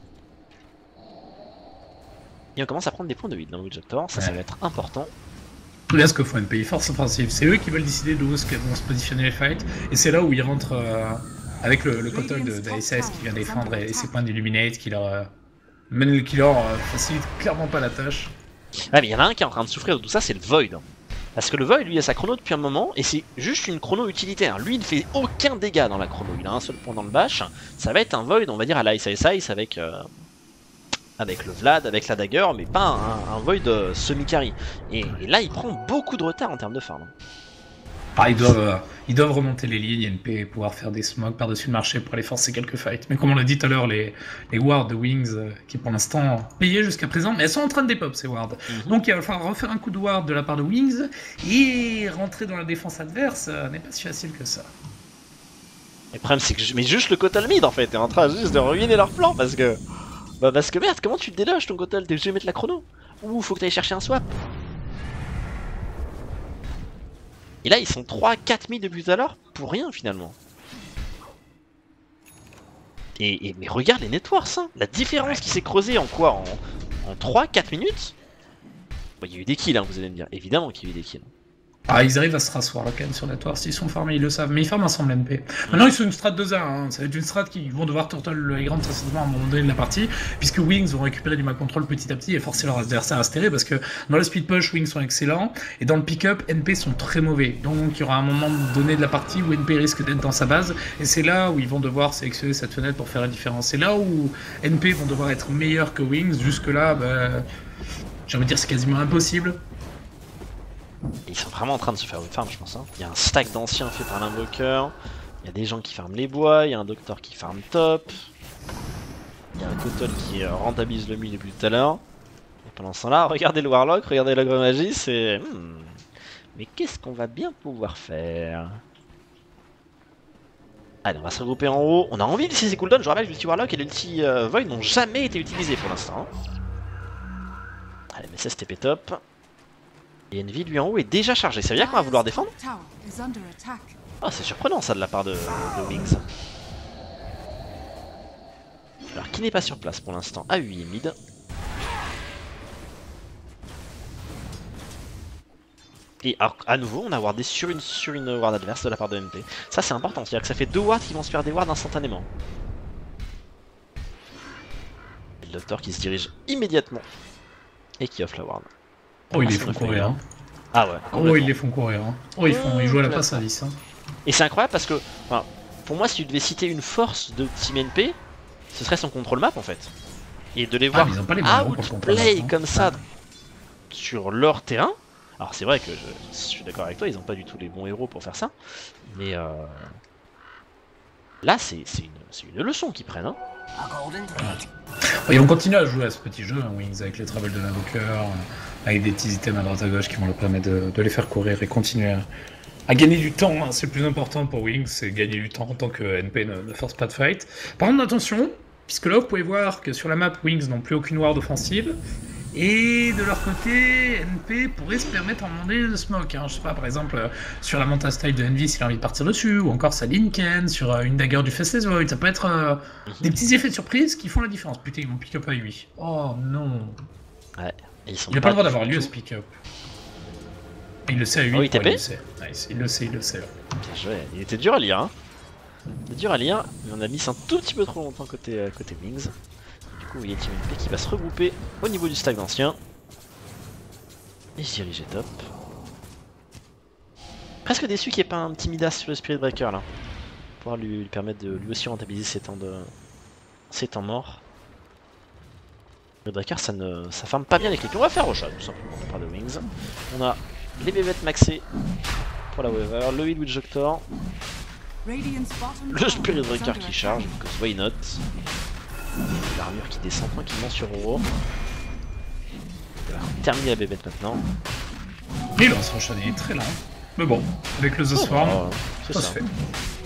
Et on commence à prendre des points de 8 dans le Witchaptor, ça va être important. Là, ce que faut NP, force offensive, c'est eux qui veulent décider d'où vont se positionner les fights, et c'est là où ils rentrent avec le Kotol de SS qui vient défendre et ses points d'Illuminate qui leur facilite clairement pas la tâche. Ouais, mais il y en a un qui est en train de souffrir de tout ça, c'est le Void. Parce que le Void, lui, a sa chrono depuis un moment, et c'est juste une chrono utilitaire. Lui, il ne fait aucun dégât dans la chrono, il a un seul point dans le bash. Ça va être un Void, on va dire, à l'Ice Ice avec avec le Vlad, avec la dagger, mais pas un Void semi-carry. Et là, il prend beaucoup de retard en termes de farm. Ah, ils doivent remonter les lignes NP et pouvoir faire des smokes par-dessus le marché pour aller forcer quelques fights. Mais comme on l'a dit tout à l'heure, les wards de Wings, qui pour l'instant payés jusqu'à présent, mais elles sont en train de dépop ces wards. Donc il va falloir refaire un coup de ward de la part de Wings et rentrer dans la défense adverse n'est pas si facile que ça. Le problème c'est que mais juste le Kotal mid en fait est en train juste de ruiner leur plan parce que... Bah parce que merde, comment tu te déloges ton Kotal? T'es obligé de mettre la chrono? Ou faut que t'ailles chercher un swap? Et là ils sont 3-4 mid depuis tout à l'heure pour rien finalement. Mais regarde les networks, hein. La différence qui s'est creusée en quoi? En 3-4 minutes. Bon, il y a eu des kills, hein, vous allez me dire. Évidemment qu'il y a eu des kills. Ah, ils arrivent à se rasseoir quand même sur Network, s'ils sont farmés, ils le savent, mais ils farment ensemble NP. Maintenant, ils sont une strat 2A, hein. Ça va être une strat qu'ils vont devoir turtle le high ground très certainement à un moment donné de la partie, puisque Wings vont récupérer du map control petit à petit et forcer leur adversaire à se terrer, parce que dans le speed push, Wings sont excellents, et dans le pick-up, NP sont très mauvais. Donc, il y aura un moment donné de la partie où NP risque d'être dans sa base, et c'est là où ils vont devoir sélectionner cette fenêtre pour faire la différence. C'est là où NP vont devoir être meilleurs que Wings, jusque-là, bah, j'ai envie de dire c'est quasiment impossible. Ils sont vraiment en train de se faire une farm, je pense. Hein. Il y a un stack d'anciens fait par l'invoqueur. Il y a des gens qui farment les bois. Il y a un docteur qui farme top. Il y a un Kotal qui rentabilise le mid depuis tout à l'heure. Et pendant ce temps-là, regardez le Warlock, regardez l'agromagie, c'est... Mais qu'est-ce qu'on va bien pouvoir faire? Allez, on va se regrouper en haut. On a envie de laisser ses cooldowns. Je rappelle que l'ulti Warlock et l'ulti Void n'ont jamais été utilisés pour l'instant. Allez, mais ça c'était top. Et Envy lui en haut est déjà chargé, ça veut dire qu'on va vouloir défendre? Ah, c'est surprenant ça de la part de Wings. Alors qui n'est pas sur place pour l'instant? A8 et mid. Et alors, à nouveau on a wardé sur une ward adverse de la part de MP. Ça c'est important, c'est-à-dire que ça fait 2 wards qui vont se faire des wards instantanément. Et le docteur qui se dirige immédiatement et qui offre la ward. Oh, ils les font courir, hein. Ah ouais. Oh, ils les font courir, hein. Oh, ils jouent à la passe à 10, hein. Et c'est incroyable parce que, enfin, pour moi, si tu devais citer une force de Team NP, ce serait son contrôle map en fait. Et de les voir outplay comme ça sur leur terrain. Alors c'est vrai que je suis d'accord avec toi, ils ont pas du tout les bons héros pour faire ça. Mais là, c'est une leçon qu'ils prennent, hein. Et on continue à jouer à ce petit jeu, hein, Wings, avec les travels de l'invoqueur, avec des petits items à droite à gauche qui vont leur permettre de les faire courir et continuer à gagner du temps. Hein. C'est le plus important pour Wings, c'est gagner du temps en tant que NP ne force pas de fight. Par contre, attention, puisque là vous pouvez voir que sur la map, Wings n'ont plus aucune ward offensive. Et de leur côté, NP pourrait se permettre à un moment donné de smoke. Hein. Je sais pas, par exemple, sur la Manta Style de Envy s'il a envie de partir dessus, ou encore sa Linken, sur une dagger du Faceless Void. Ça peut être des petits effets de surprise qui font la différence. Putain, ils vont pick up à 8. Oh non. Ouais, il n'a pas le droit d'avoir lieu ce pick up. Il le sait à 8. Oh, il TP nice. Il le sait. Bien joué. Il était dur à lire, hein. Il était dur à lire, mais on a mis un tout petit peu trop longtemps côté Wings. Il y a Team NP qui va se regrouper au niveau du stack d'anciens. Et se diriger top. Presque déçu qu'il n'y ait pas un petit Midas sur le Spirit Breaker là. Pour pouvoir lui permettre de lui aussi rentabiliser ses temps morts. Le Breaker ça farme pas bien les clips. On va faire au chat tout simplement de part de Wings. On a les bébêtes maxés pour la Weaver, le Heal Witch Doctor. Le Spirit Breaker qui charge, because why not. L'armure qui descend tranquillement sur Oro. Terminer la bébête maintenant. Et là on se enchaîner très lent. Mais bon, avec le The Swarm, ça se fait.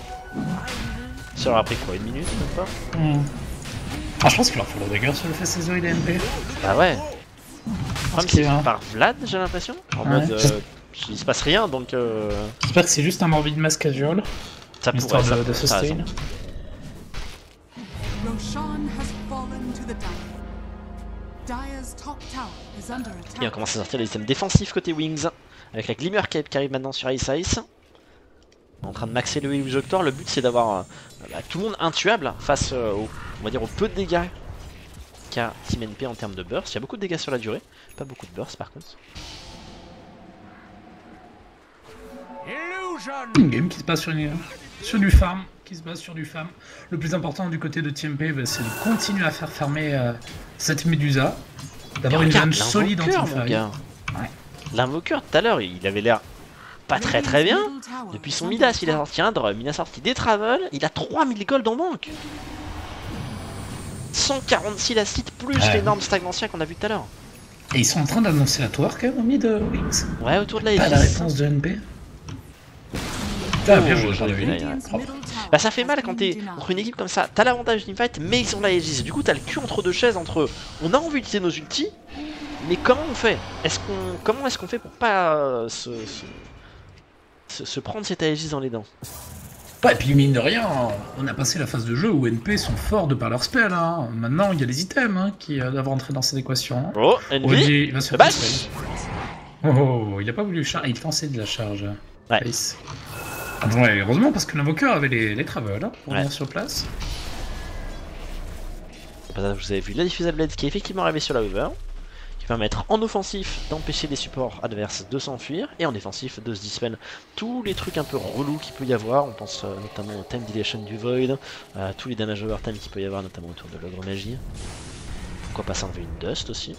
Ça leur a pris quoi, une minute même pas Ah, je pense qu'il leur faut le dagger sur le Faceless Void NP. Bah ouais. Comme c'est par Vlad, j'ai l'impression. En mode, il se passe rien donc. J'espère que c'est juste un Morbid Mass casual. Ça pourrait de sustain. Et on commence à sortir les items défensifs côté Wings. Avec la Glimmer Cape qui arrive maintenant sur Ice Ice. En train de maxer le Heal Doctor. Le but c'est d'avoir tout le monde intuable face on va dire au peu de dégâts qu'a Team NP en termes de burst. Il y a beaucoup de dégâts sur la durée, pas beaucoup de burst par contre. Une game qui se passe sur une... sur du farm, qui se base sur du farm. Le plus important du côté de TMP, c'est de continuer à faire farmer cette Medusa, d'avoir une range solide en teamfight. Ouais. L'invoqueur tout à l'heure, il avait l'air pas très bien. Depuis son Midas, il a sorti un drop, il a sorti des travels, il a 3000 gold en banque. 146 l'assist plus l'énorme stagnancien qu'on a vu tout à l'heure. Et ils sont en train d'annoncer la tour quand même au mid de Wings. Ouais, autour de la Pas la réponse de NP. Bien joué, j'en ai vu. Bah ça fait mal quand t'es contre une équipe comme ça, t'as l'avantage d'une fight mais ils ont la Aegis. Du coup t'as le cul entre deux chaises entre on a envie d'utiliser nos ultis, mais comment on fait? Comment est-ce qu'on fait pour pas se prendre cette Aegis dans les dents? Ouais, et puis mine de rien, on a passé la phase de jeu où NP sont forts de par leur spell. Hein. Maintenant il y a les items qui doivent rentrer dans cette équation. Oh, Envy, il va se faire oh, il a pas voulu charger, il pensait de la charge. Ouais. Nice. Ouais, heureusement parce que l'invoqueur avait les travels pour venir sur place. Vous avez vu la Diffusal Blade qui est effectivement arrivé sur la Weaver, qui va permettre en offensif d'empêcher les supports adverses de s'enfuir et en défensif de se dispel tous les trucs un peu relous qu'il peut y avoir. On pense notamment au time dilation du Void, tous les damage overtime qu'il peut y avoir notamment autour de l'ogre magie. Pourquoi pas s'enlever une Dust aussi.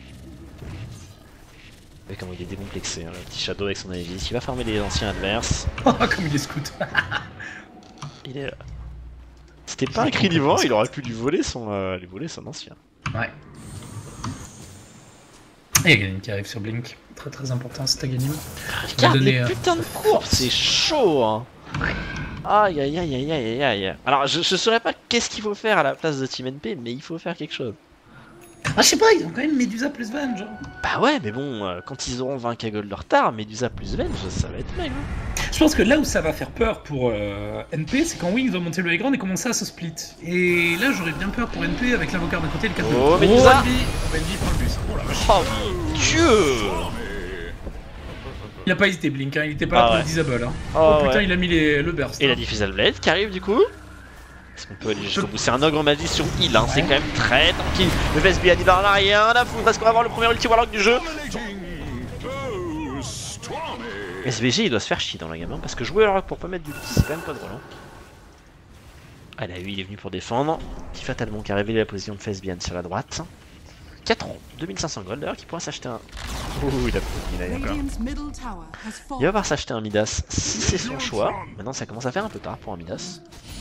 Et comment il est décomplexé, hein, le petit Shadow avec son Aegis, il va farmer les anciens adverses. Oh, comme il est scout. Il est là. C'était pas un cri du vent, il aurait pu lui voler son ancien. Ouais. Et il y a Ganin qui arrive sur Blink, très important cet Ganin. Regarde les putains de courses, c'est chaud hein. Ouais. Aïe aïe aïe aïe aïe aïe. Alors je saurais pas qu'est-ce qu'il faut faire à la place de Team NP, mais il faut faire quelque chose. Ah je sais pas, ils ont quand même Medusa plus Venge. Bah ouais, mais bon, quand ils auront 20 gold de retard, Medusa plus Venge, ça va être mal. Hein. Je pense que là où ça va faire peur pour NP, c'est quand Wings va monter le high ground et commencer à se split. Et là j'aurais bien peur pour NP avec l'invoqueur d'un côté et le 4 de l'autre. Oh Medusa Envy prend le bus. Oh la vache. Oh mon dieu. Il a pas hésité Blink, hein. Il était pas là pour le disable. Hein. Oh putain, ouais. il a mis le burst. Et la Diffusal Blade qui arrive du coup. Est-ce qu'on peut aller jusqu'au bout? C'est un ogre magie sur heal, hein. C'est quand même très tranquille. Le Vesbian il en a rien à foutre parce qu'on va avoir le premier ulti warlock du jeu. SVG il doit se faire chier dans la gamme hein, parce que jouer warlock pour pas mettre d'ulti c'est quand même pas drôle. Hein. Ah là oui il est venu pour défendre. Petit fatalement qui a révélé la position de Vesbian sur la droite. 4 ans, 2500 gold d'ailleurs qui pourra s'acheter un... Oh il a encore. Il va pouvoir s'acheter un Midas si c'est son choix. Maintenant ça commence à faire un peu tard pour un Midas.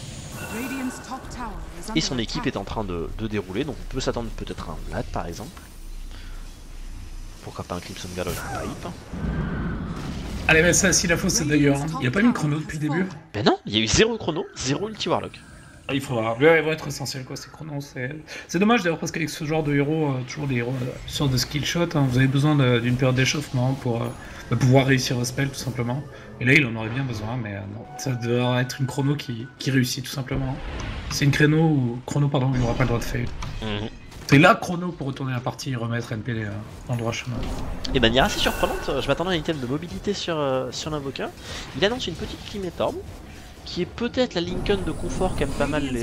Et son équipe est en train de dérouler, donc on peut s'attendre peut-être à un Vlad par exemple. Pourquoi pas un Crimson Guard Pipe. Allez mais ça si la fausse c'est d'ailleurs, hein. Il a pas mis le chrono depuis le début. Ben non, il y a eu 0 chrono, 0 ulti warlock. Il faudra, ils vont être essentiels quoi ces chronos, c'est dommage d'ailleurs parce qu'avec ce genre de héros, toujours des héros sur de skill shot, hein, vous avez besoin d'une période d'échauffement pour pouvoir réussir le spell tout simplement. Et là il en aurait bien besoin mais non, ça devrait être une chrono qui réussit tout simplement. C'est une chrono pardon, il n'aura pas le droit de fail. C'est la chrono pour retourner la partie et remettre NP dans le droit chemin. Et de manière assez surprenante, je m'attendais à un item de mobilité sur l'invoqueur. Il annonce une petite Climate Orb, qui est peut-être la Lincoln de confort qu'aiment pas mal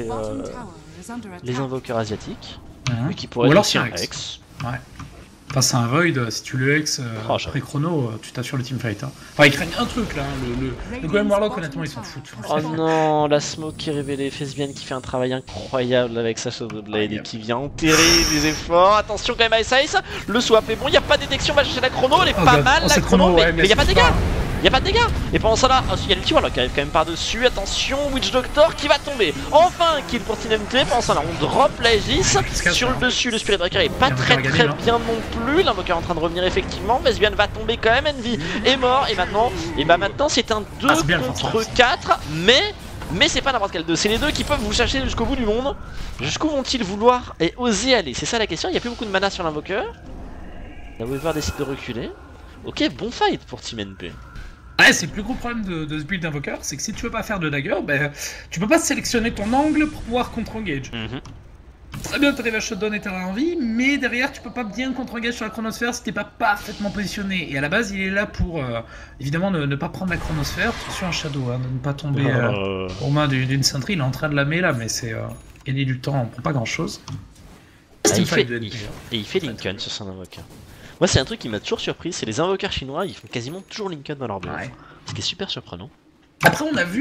les invoqueurs asiatiques, mais qui pourrait être aussi un Hex. Ouais. Face à un Void, si tu le Hex après chrono, tu t'assures le teamfight. Hein. Enfin, ils craignent un truc là, le Golem Warlock, honnêtement, ils s'en foutent. Oh non, la smoke qui est révélée, Fesbian qui fait un travail incroyable avec sa Shadow Blade et qui vient enterrer les efforts. Attention quand même à Ice, le swap est bon, il n'y a pas de détection, va chercher la chrono, elle est pas mal la chrono, mais il n'y a pas de dégâts. Il n'y a pas de dégâts. Et pendant ça là, il y a le petit Warlock qui arrive quand même par dessus. Attention, Witch Doctor qui va tomber. Enfin un kill pour TMP. Pendant ça là, on drop la Aegis. Sur le dessus, le Spirit Breaker est pas très bien non plus. L'invoqueur est en train de revenir effectivement. Vesbian va tomber quand même. Envy est mort. Et maintenant c'est un 2 contre 4. Mais c'est pas n'importe quel 2. C'est les deux qui peuvent vous chercher jusqu'au bout du monde. Jusqu'où vont-ils vouloir et oser aller? C'est ça la question. Il n'y a plus beaucoup de mana sur l'invoqueur. La Weaver décide de reculer. Ok, bon fight pour Team NP. Ouais, c'est le plus gros problème de ce build d'invoqueur, c'est que si tu veux pas faire de dagger, ben, tu peux pas sélectionner ton angle pour pouvoir contre-engage. Très bien, t'as la shutdown et t'as envie, mais derrière tu peux pas bien contre-engage sur la chronosphère si t'es pas parfaitement positionné. Et à la base, il est là pour, évidemment, ne pas prendre la chronosphère, sur un shadow, hein, de ne pas tomber aux mains d'une sentry. Il est en train de la mettre là, mais c'est gagner du temps pour pas grand-chose. Il fait Lincoln sur son invoqueur. Moi c'est un truc qui m'a toujours surpris, c'est les invoqueurs chinois, ils font quasiment toujours Lincoln dans leur build. Ce qui est super surprenant. Après on a vu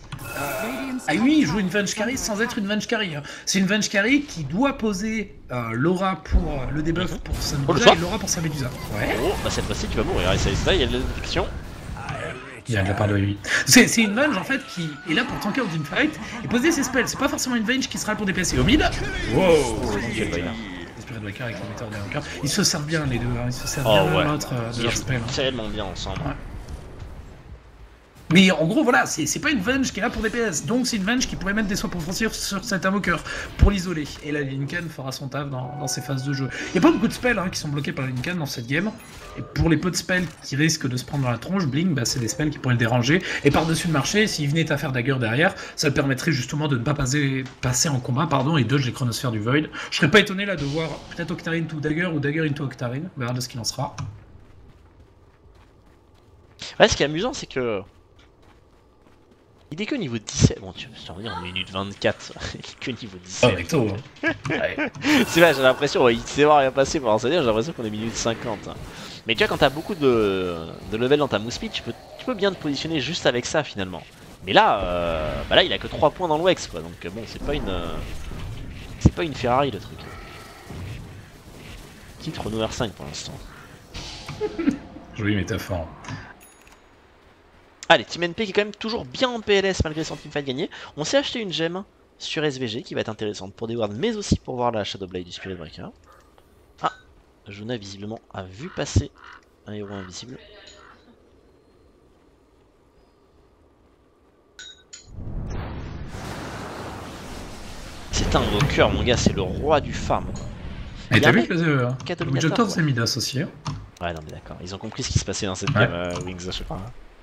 Ah oui, il joue une Venge Carry sans être une Venge Carry. Hein. C'est une Venge Carry qui doit poser Laura pour le debuff pour sa Medusa et Laura pour sa Medusa. Ouais. Oh, bah cette fois-ci tu vas mourir, et ça, il y a de la détection. Il y a de la part de lui. C'est une Venge en fait qui est là pour tanker au teamfight et poser ses spells. C'est pas forcément une Venge qui sera là pour DPS. Au mid. Wow. Spirit Breaker avec le Meteor Breaker. Ils se servent bien les deux, hein. Ils se servent bien l'un l'autre de leur spell. Tellement bien ensemble. Ouais. Mais en gros, voilà, c'est pas une Venge qui est là pour DPS, donc c'est une Venge qui pourrait mettre des swaps offensifs sur cet invoqueur pour l'isoler. Et la Lincoln fera son taf dans ses phases de jeu. Il n'y a pas beaucoup de spells qui sont bloqués par la Lincoln dans cette game. Et pour les peu de spells qui risquent de se prendre dans la tronche, Blink, bah, c'est des spells qui pourraient le déranger. Et par-dessus le marché, s'il venait à faire Dagger derrière, ça le permettrait justement de ne pas passer en combat et dodge les chronosphères du Void. Je serais pas étonné là de voir peut-être Octarine to Dagger ou Dagger into Octarine. On verra de ce qu'il en sera. Ouais, ce qui est amusant, c'est que. Il est que niveau 17, bon tu veux dire en minute 24, il est que niveau 17. Ah mais tôt ouais. C'est vrai, j'ai l'impression, il sait voir rien passer pendant cette heure, j'ai l'impression qu'on est minute 50. Mais tu vois, quand t'as beaucoup de level dans ta move speed, tu peux bien te positionner juste avec ça finalement. Mais là, là il a que 3 points dans l'Oex quoi, donc bon c'est pas une Ferrari le truc. Titre Renault R5 pour l'instant. Jolie métaphore. Allez, Team NP qui est quand même toujours bien en PLS malgré son teamfight gagné. On s'est acheté une gemme sur SVG qui va être intéressante pour des wards mais aussi pour voir la Shadow Blade du Spirit Breaker. Ah, Jona visiblement a vu passer un héros invisible. C'est un invoqueur mon gars, c'est le roi du farm quoi. Et t'as vu que le Witch c'est Midas aussi. Hein. Ouais non mais d'accord, ils ont compris ce qui se passait dans cette game Wings je sais pas.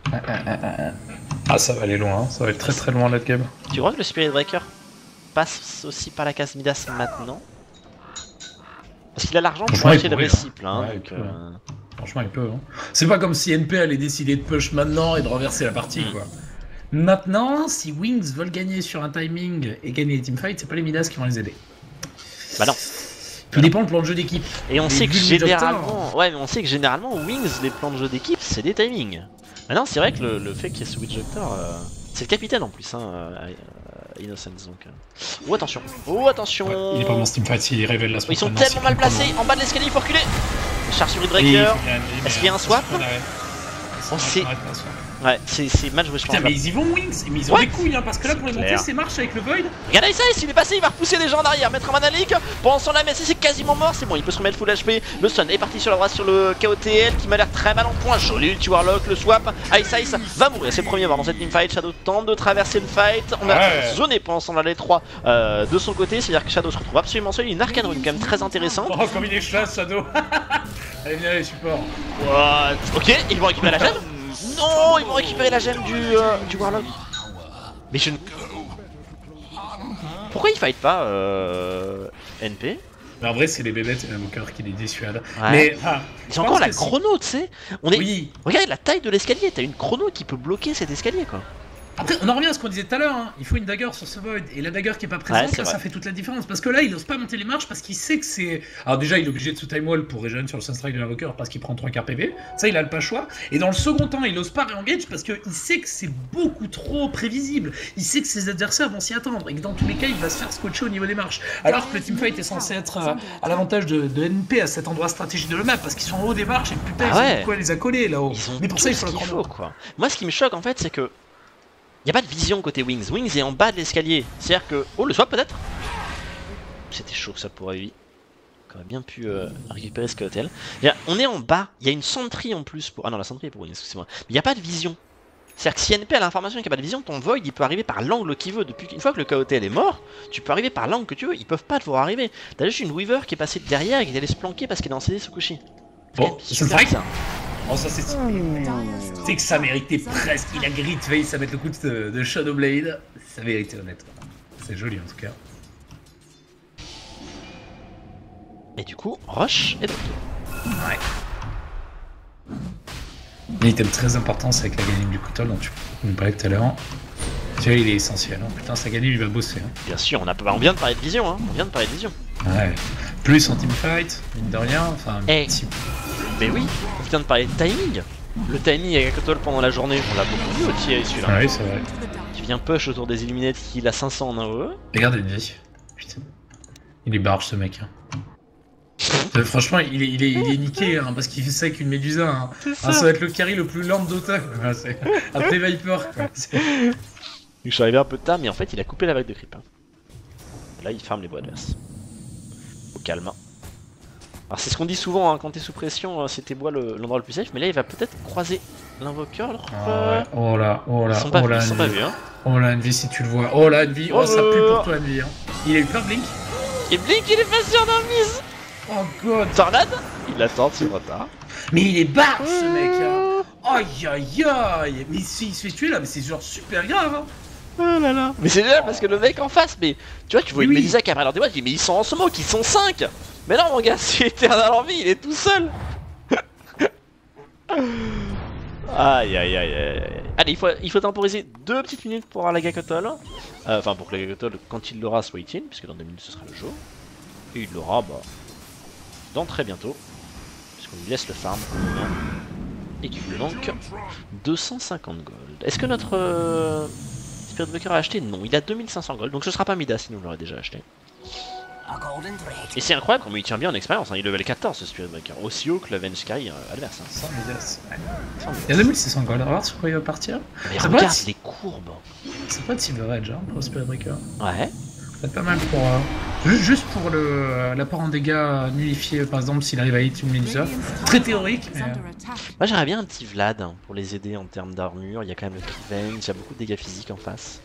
Ah ça va aller loin, ça va être très très loin late game. Tu crois que le Spirit Breaker passe aussi par la case Midas maintenant? Parce qu'il a l'argent pour acheter le réciple Franchement il peut. Hein. C'est pas comme si NP allait décider de push maintenant et de renverser la partie quoi. Maintenant, si Wings veulent gagner sur un timing et gagner les teamfights, c'est pas les Midas qui vont les aider. Bah non. Tout dépend le plan de jeu d'équipe. Et on sait que généralement, ouais, mais on sait que généralement Wings, les plans de jeu d'équipe, c'est des timings. Maintenant, c'est vrai que le fait qu'il y ait ce Witch Doctor, c'est le capitaine en plus, Innocence donc. Oh attention, oh attention. Ouais, il est pas bon ce teamfight, il révèle la swap. Ils sont tellement mal placés, en bas de l'escalier, il faut reculer. Charge sur Breaker. Est-ce qu'il y a un swap? On sait. Ouais, c'est mal joué je pense. Putain, mais ils y vont Wings, mais ils ont des couilles parce que là pour les monter c'est marche avec le Void. Regardez ça, s'il est passé, il va repousser les gens en arrière, mettre un mana leak. Pendant ce temps là, Messi c'est quasiment mort, c'est bon, il peut se remettre full HP. Le stun est parti sur la droite sur le KOTL qui m'a l'air très mal en point. Joli ulti Warlock, le swap. Ice va mourir, c'est le premier mort dans cette teamfight. Shadow tente de traverser le fight. On a zoné pendant ce temps là les 3 de son côté, c'est à dire que Shadow se retrouve absolument seul. Il y a une arcane rune quand même très intéressante. Oh, comme il est chasse Shadow. Allez, viens les supports. What? Ok, ils vont récupérer la gemme. Non, ils vont récupérer la gemme du Warlock. Mais je ne... Pourquoi ils fight pas NP? Mais en vrai c'est les bébêtes et l'invoqueur qui les dissuadent. Ouais. Mais ils ont encore la chrono tu sais. On est... Oui. Regarde la taille de l'escalier, t'as une chrono qui peut bloquer cet escalier quoi. Après, on en revient à ce qu'on disait tout à l'heure, il faut une dagger sur ce Void, et la dagger qui est pas présente, là, ça fait toute la différence, parce que là, il ose pas monter les marches parce qu'il sait que c'est... Alors déjà, il est obligé de sous-time wall pour régénérer sur le Sunstrike de l'invoqueur parce qu'il prend 3 quarts PV, ça, il a le pas choix, et dans le second temps, il ose pas re-engage parce qu'il sait que c'est beaucoup trop prévisible, il sait que ses adversaires vont s'y attendre, et que dans tous les cas, il va se faire scotcher au niveau des marches, alors que le teamfight est censé être à l'avantage de NP à cet endroit stratégique de la map, parce qu'ils sont en haut des marches, et putain, ils ont quoi les accoler là-haut. Mais pour ça, il faut le prendre. Quoi. Moi, ce qui me choque, en fait, c'est que y a pas de vision côté Wings. Wings est en bas de l'escalier. C'est-à-dire que... Oh, le swap peut-être. C'était chaud ça pour Heavy. On aurait bien pu récupérer ce hôtel. On est en bas. Il y a une sentry en plus pour... Ah non, la sentry est pour Wings, excusez-moi. Mais il n'y a pas de vision. C'est-à-dire que si NP a l'information qu'il n'y a pas de vision, ton Void il peut arriver par l'angle qu'il veut. Une fois que le KOTL est mort, tu peux arriver par l'angle que tu veux. Ils peuvent pas te voir arriver. T'as juste une Weaver qui est passée derrière et qui est allée se planquer parce qu'elle est en CD Sukushi. Bon, c'est vrai ça. Oh ça c'est que ça méritait presque, il a grit face à mettre le coup de Shadow Blade, ça méritait honnêtement. C'est joli en tout cas. Et du coup, Rush et Doctor. Ouais. Un item très important c'est avec la gaming du couteau dont tu nous parlais tout à l'heure. Tu vois il est essentiel, hein. Putain sa gaming il va bosser. Hein. Bien sûr, on vient de parler de vision, hein. On vient de parler de vision. Ouais. Plus en teamfight, mine de rien, enfin... Mais oui, on vient de parler de timing. Le timing avec Akotol pendant la journée, on l'a beaucoup vu aussi celui-là. Ah oui, c'est vrai. qui vient push autour des Illuminati, il a 500 en AOE. Regarde Envy. Putain. Il est barge ce mec. Hein. Franchement, il est niqué hein, parce qu'il fait ça avec une Médusa. Hein. Ça va être le carry le plus lent de Dota. Quoi. Après Viper. Quoi. Je suis arrivé un peu tard, mais en fait, il a coupé la vague de creep. Hein. Là, il farme les bois adverses. Au calme. Alors, c'est ce qu'on dit souvent hein, quand t'es sous pression, c'est tes bois l'endroit le plus safe. Mais là, il va peut-être croiser l'invoqueur. Alors, ouais. Oh là, ils sont pas vus, hein. Oh là, Envy, si tu le vois. Oh là, Envy. Oh, ça pue pour toi, Envy. Hein. Il a eu plein de blink. Et Blink, il est pas sûr d'un mise. Oh god. Tornade. Il attend, c'est trop tard. Mais il est barre ce mec hein. Aïe aïe aïe. Mais s'il se fait tuer là, mais c'est genre super grave hein. Oh là là. Mais c'est génial parce que le mec en face, mais tu vois, tu vois une Médusa qui a leur débat, tu dis mais ils sont en smoke, ils sont 5. Mais non mon gars, c'est Eternal Envy, il est tout seul. Aïe aïe aïe aïe. Allez, il faut temporiser 2 petites minutes pour avoir la Gakotol. Enfin pour que la Gakotol, quand il l'aura, soit utile, puisque dans 2 minutes ce sera le jour. Et il l'aura bah, dans très bientôt. Puisqu'on lui laisse le farm pour le moment. Et qu'il lui manque 250 gold. Est-ce que notre Spirit Breaker a acheté? Non, il a 2500 gold, donc ce sera pas Midas, sinon on l'aurait déjà acheté. Et c'est incroyable comment il tient bien en expérience, hein. Il est level 14 ce Spirit Breaker, aussi haut que le Venge Sky adverse. Hein. Sans Midas, ouais. Il y a 2600 gold, on va voir sur quoi il va partir. Mais ça regarde les courbes. Ça peut être Silver Edge hein, pour le Spirit Breaker. Ouais. Ça pas mal pour... juste pour l'apport en dégâts nullifié, par exemple, s'il arrive à hit une Medusa. Très théorique, mais... Moi j'aimerais bien un petit Vlad hein, pour les aider en termes d'armure. Il y a quand même le Revenge, il y a beaucoup de dégâts physiques en face.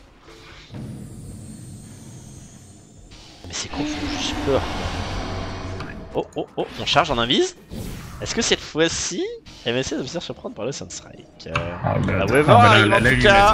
Mais c'est con, faut juste peur. Oh oh oh, on charge en invise. Est-ce que cette fois-ci, MSC va se faire surprendre par le Sunstrike la Weaver arrive en tout cas.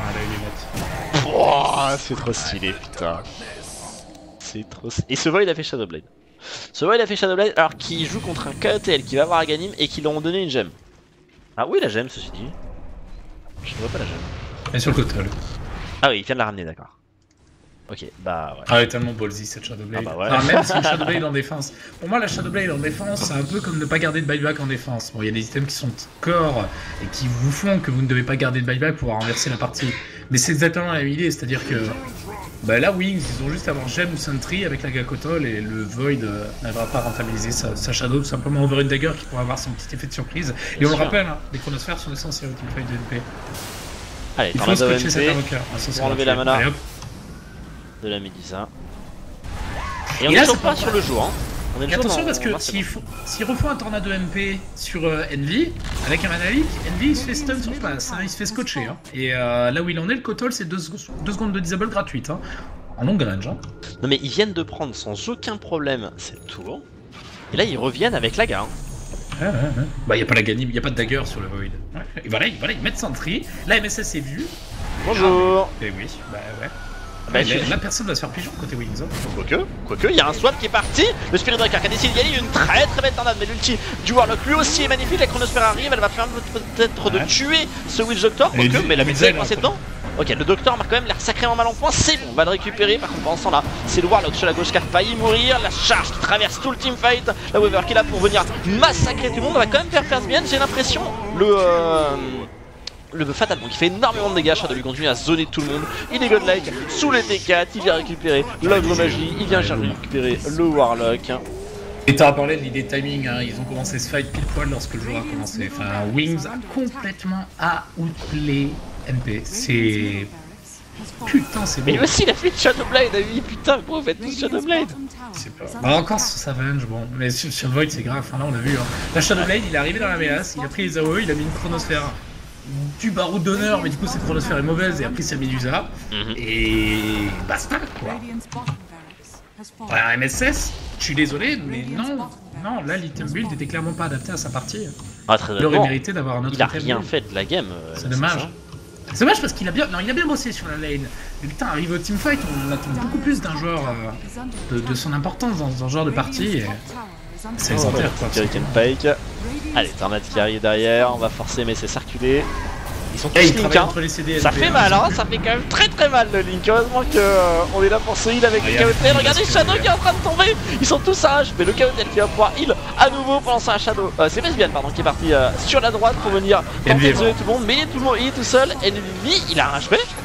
Oh, c'est trop stylé, putain. C'est trop stylé. Et ce Void a fait Shadowblade. Ce Void a fait Shadowblade alors qu'il joue contre un KOTL qui va avoir Aghanim et qui leur ont donné une gemme. Ah oui, la gemme, ceci dit. Je ne vois pas la gemme. Elle est sur le Kotol. Ah oui, il vient de la ramener, d'accord. Ok, bah ouais. Ah, elle est tellement ballsy cette Shadowblade. Ah bah ouais. Enfin, même si une Shadowblade en défense. Pour moi, la Shadowblade en défense, c'est un peu comme ne pas garder de buyback en défense. Bon, il y a des items qui sont corps et qui vous font que vous ne devez pas garder de buyback pour renverser la partie. Mais c'est exactement la même idée, c'est-à-dire que bah là, Wings, ils ont juste à avoir Gem ou Sentry avec la Gakotol et le Void n'arrivera pas à rentabiliser sa Shadow, tout simplement over une dagger qui pourrait avoir son petit effet de surprise. Et on le rappelle, hein, les chronosphères sont essentiels au teamfight de NP. Allez, il faut switcher cet invoqueur. Pour enlever la mana de la Medusa. Et on est toujours pas sur le jour. Hein. On est et attention parce que s'il refont un Tornado MP sur Envy, avec un mana leak, Envy il se fait stun sur place, hein, il se fait scotcher. Hein. Et là où il en est, le Kotol c'est 2 secondes de disable gratuite, hein, en long range. Hein. Non mais ils viennent de prendre sans aucun problème cette tour. Et là ils reviennent avec la gare. Ouais. Bah y'a pas la Ganim, y'a pas de dagger sur le Void. Ouais. Et voilà, ils mettent Sentry, la MSS est vue. Bonjour. Et oui, bah ouais. Bah, là personne va se faire pigeon côté Wings. Hein. Quoique, il y a un swap qui est parti. Le Spirit Breaker qui a décidé d'y aller, une très belle tornade. Mais l'ulti du Warlock lui aussi est magnifique. La Chronosphère arrive, elle va permettre peut-être de tuer ce Witch Doctor. Quoique, mais la Medusa est coincée dedans. Ok, le Docteur marque quand même l'air sacrément mal en point. C'est bon, on va le récupérer. Par contre, pendant ce temps-là, c'est le Warlock sur la gauche qui a failli mourir. La charge qui traverse tout le teamfight. La Weaver qui est là pour venir massacrer tout le monde. On va quand même faire first bien, j'ai l'impression. Le Fatal Monk qui fait énormément de dégâts, Shadow lui continue à zoner tout le monde. Il est godlike, sous les T4, il vient récupérer l'ogre magie, il vient récupérer le Warlock. Et t'as parlé de l'idée de timing, hein. Ils ont commencé ce fight pile poil lorsque le jour a commencé. Enfin, Wings a complètement outplay MP. C'est... Putain, c'est beau. Mais aussi il a fait Shadowblade, oui, putain, pourquoi vous faites tous Shadowblade? C'est pas... Bah encore sur Savage, bon, mais sur Void c'est grave, enfin là on a vu. Hein. La Shadowblade, il est arrivé dans la mélasse, il a pris les AOE, il a mis une chronosphère. Du barreau d'honneur, mais du coup cette chronosphère est mauvaise et après c'est Medusa. Et basta quoi. MSS, je suis désolé, mais non, là l'item build était clairement pas adapté à sa partie. Ah, très il aurait mérité d'avoir un autre. Il a rien fait de la game. C'est dommage. C'est dommage parce qu'il a bien, il a bien bossé sur la lane. Mais putain, arrivé au teamfight, on attend beaucoup plus d'un joueur de son importance dans ce genre de partie. Et... c'est les inters quoi. Pike. Allez, Tornade qui arrive derrière, on va forcer mais c'est circuler. Ils sont tous link, hein. Ça fait mal, hein, ça fait quand même très mal le link. Heureusement qu'on est là pour ce heal avec le KOTL. Regardez Shadow qui est en train de tomber. Ils sont tous à H, mais le KOTL qui va pouvoir heal à nouveau pendant ça. Shadow, c'est Mesbian pardon qui est parti sur la droite pour venir tenter de tuer tout le monde. Mais tout le monde il est tout seul. Envy il a un HP.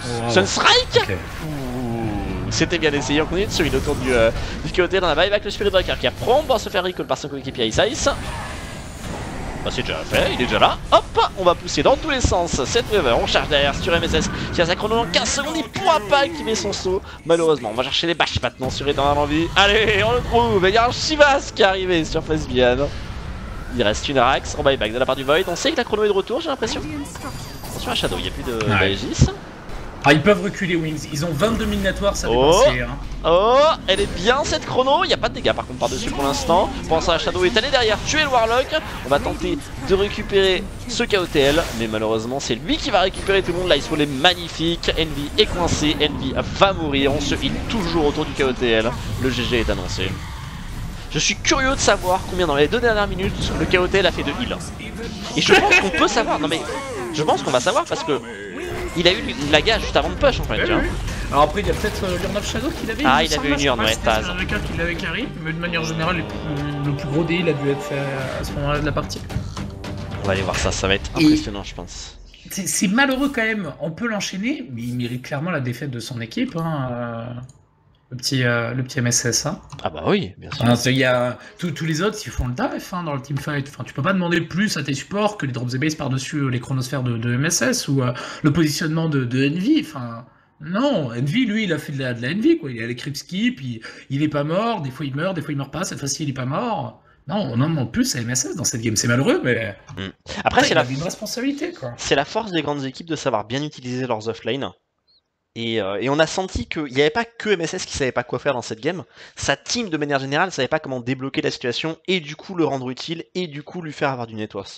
Wow. Sunstrike. Ok. C'était bien essayé, on continue sur une autour du côté dans la buyback, le Spirit Breaker qui apprend pour se faire recall par son coéquipier Ice Ice. Bah c'est déjà fait, il est déjà là. Hop, on va pousser dans tous les sens cette Weaver, on charge derrière sur MSS qui a sa chrono dans 15 secondes, il pourra pas activer son saut. Malheureusement, on va chercher les bâches maintenant sur Eternal Envie. Allez, on le trouve, il y a un Shivas qui est arrivé sur Lesbian. Il reste une Arax en buyback de la part du Void, on sait que la chrono est de retour, j'ai l'impression. Attention à Shadow, il n'y a plus de Aegis. Ah, ils peuvent reculer Wings, ils ont 22 minatoires, ça dépensait. Hein. Oh, elle est bien cette chrono, il n'y a pas de dégâts par contre par-dessus pour l'instant. Pense à Shadow est allé derrière tuer le Warlock. On va tenter de récupérer ce KOTL, mais malheureusement c'est lui qui va récupérer tout le monde. Là il se est magnifique, Envy est coincé, Envy va mourir, on se heal toujours autour du KOTL. Le GG est annoncé. Je suis curieux de savoir combien dans les 2 dernières minutes le KOTL a fait de heal. Et je pense qu'on peut savoir, non mais je pense qu'on va savoir parce que il a eu la gage juste avant de push en fait. Oui. Alors après il y a peut-être l'Urn of Shadow qu'il avait. Ah il avait une urne, ouais, t'as raison. Qu'il avait carry, mais de manière générale le plus gros deal a dû être fait à ce moment-là de la partie. On va aller voir ça, ça va être impressionnant je pense. C'est malheureux quand même, on peut l'enchaîner, mais il mérite clairement la défaite de son équipe. Hein, le petit MSS. Hein. Ah bah oui, bien sûr. Il y a tous les autres, ils font le taf hein, dans le teamfight. Enfin, tu peux pas demander plus à tes supports que les drops et base par-dessus les chronosphères de MSS ou le positionnement de Envy. Enfin, non, Envy, lui, il a fait de la Envy, quoi. Il a les creep skip, il est pas mort, des fois il meurt pas, cette fois-ci il est pas mort. Non, on en demande plus à MSS dans cette game, c'est malheureux, mais. Après, c'est une responsabilité, quoi. C'est la force des grandes équipes de savoir bien utiliser leurs offlane. Et on a senti qu'il n'y avait pas que MSS qui savait pas quoi faire dans cette game. Sa team, de manière générale, savait pas comment débloquer la situation et du coup le rendre utile et du coup lui faire avoir du netwas.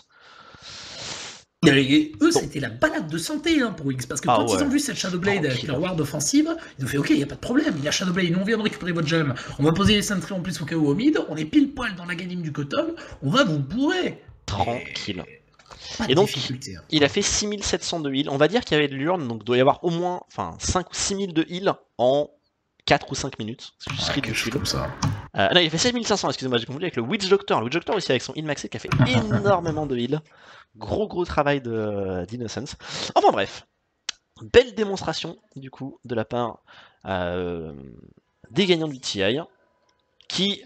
Eux, c'était la balade de santé hein, pour X, parce que quand ils ont vu cette Shadowblade avec leur ward offensive, ils ont fait ok, il n'y a pas de problème, il y a Shadowblade, nous on vient de récupérer votre gem, on va poser les sentries en plus au cas où au mid, on est pile poil dans la game du Kotom, on va vous bourrer. Tranquille. Et donc, il a fait 6700 de heal. On va dire qu'il y avait de l'urne, donc il doit y avoir au moins 5 ou 6000 de heal en 4 ou 5 minutes. C'est juste ridicule. Comme ça. Non, il a fait 7500, excusez-moi, j'ai confondu avec le Witch Doctor. Le Witch Doctor aussi avec son heal maxé qui a fait énormément de heal. Gros travail d'Innocence. Enfin bref, belle démonstration du coup de la part des gagnants du TI qui...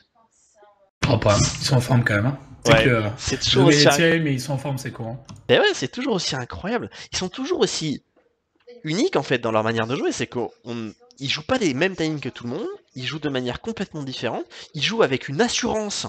Oh, pas. Ils sont en forme quand même. Hein. C'est toujours aussi mais ils sont en forme, c'est quoi hein. Et ouais, c'est toujours aussi incroyable. Ils sont toujours aussi uniques en fait dans leur manière de jouer. C'est qu'ils jouent pas les mêmes timings que tout le monde. Ils jouent de manière complètement différente. Ils jouent avec une assurance.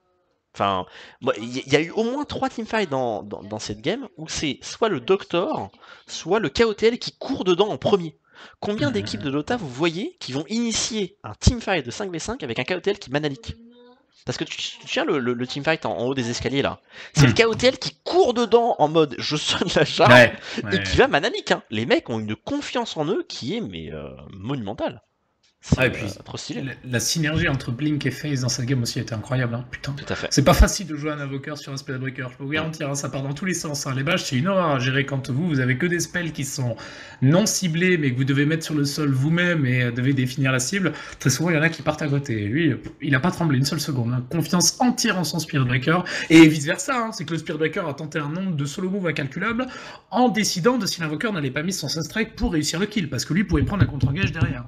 Enfin, il y a eu au moins 3 teamfights dans cette game où c'est soit le Doctor, soit le KOTL qui court dedans en premier. Combien d'équipes de Dota vous voyez qui vont initier un teamfight de 5v5 avec un KOTL qui manalique? Parce que tu tiens le teamfight en haut des escaliers là. C'est le KOTL qui court dedans en mode je sonne la charge et qui va mananique. Hein. Les mecs ont une confiance en eux qui est monumentale. Et puis, trop stylé. La synergie entre Blink et FaZe dans cette game aussi était incroyable. Hein. Putain. Tout à fait. C'est pas facile de jouer un invoqueur sur un Spirit Breaker. Je peux vous garantir, hein, ça part dans tous les sens. Hein. Les bâches, c'est une horreur à gérer quand vous avez que des spells qui sont non ciblés, mais que vous devez mettre sur le sol vous-même et devez définir la cible. Très souvent, il y en a qui partent à côté. Lui, il a pas tremblé une seule seconde. Hein. Confiance entière en son Spirit Breaker. Et vice-versa, hein. C'est que le Spirit Breaker a tenté un nombre de solo moves incalculable en décidant de si l'invoqueur n'allait pas mettre son Sunstrike pour réussir le kill. Parce que lui pouvait prendre un contre-engage derrière.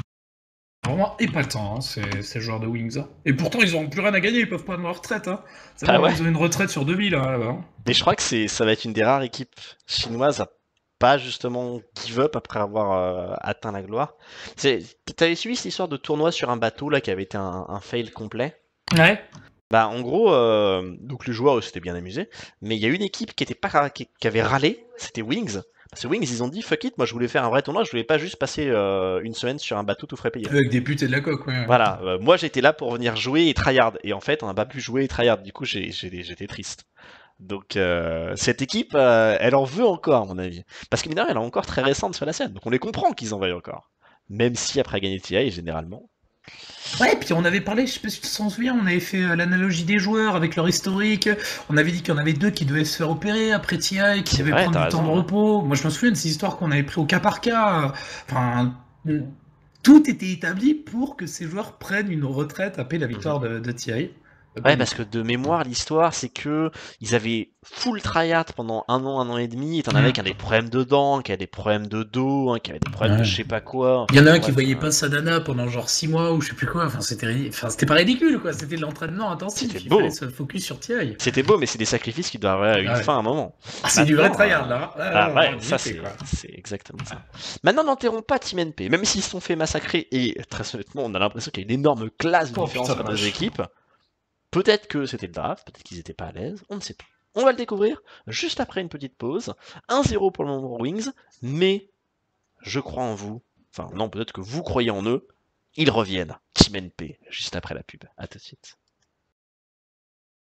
Vraiment épatant, hein, ces joueurs de Wings. Hein. Et pourtant, ils n'auront plus rien à gagner, ils peuvent prendre leur retraite. Hein. Ils ont une retraite sur 2000 là-bas. Et je crois que ça va être une des rares équipes chinoises à pas justement give up après avoir atteint la gloire. T'avais suivi cette histoire de tournoi sur un bateau là qui avait été un fail complet? Ouais. Bah en gros, donc les joueurs s'étaient bien amusés, mais il y a une équipe qui avait râlé, c'était Wings. Parce que Wings, ils ont dit fuck it, moi je voulais faire un vrai tournoi, je voulais pas juste passer une semaine sur un bateau tout frais payé. Avec des putes et de la coque, ouais. Voilà, moi j'étais là pour venir jouer et tryhard, et en fait on n'a pas pu jouer et tryhard, du coup j'étais triste. Donc cette équipe, elle en veut encore à mon avis. Parce que mine de rien, elle est encore très récente sur la scène, donc on les comprend qu'ils en veuillent encore. Même si après gagner TI, généralement... Ouais, puis on avait parlé, je sais pas si tu t'en souviens, on avait fait l'analogie des joueurs avec leur historique. On avait dit qu'il y en avait 2 qui devaient se faire opérer après TI, qui devaient prendre du temps de repos. Moi, je me souviens de ces histoires qu'on avait pris au cas par cas. Enfin, tout était établi pour que ces joueurs prennent une retraite après la victoire de TI. Pas Ouais, du parce tout. que de mémoire, l'histoire, c'est que ils avaient full tryhard pendant un an et demi, et t'en avais qui Mm. a des problèmes de dents, qui a des problèmes de dos, qui avait des problèmes de je Ouais. sais pas quoi, Il y enfin en a bon un qui bref. voyait pas sa nana pendant genre 6 mois ou je sais plus quoi. Enfin, c'était pas ridicule, quoi. C'était de l'entraînement C'était intensif. Il fallait beau, se focus sur TI. c'était beau, mais c'est des sacrifices qui doivent avoir une Ouais. fin à un moment. Ah, c'est du vrai Maintenant, tryhard, là. ah Là, ouais, on y ça était, quoi. c'est exactement ça. Maintenant, n'enterrons pas Team NP, même s'ils se sont fait massacrer, et très honnêtement, on a l'impression qu'il y a une énorme classe de Oh différence putain entre la les deux vache. équipes. Peut-être que c'était le draft, peut-être qu'ils étaient pas à l'aise, on ne sait pas. On va le découvrir juste après une petite pause. 1-0 pour le moment pour Wings, mais je crois en vous. Enfin, non, peut-être que vous croyez en eux. Ils reviennent. Team NP, juste après la pub. À tout de suite.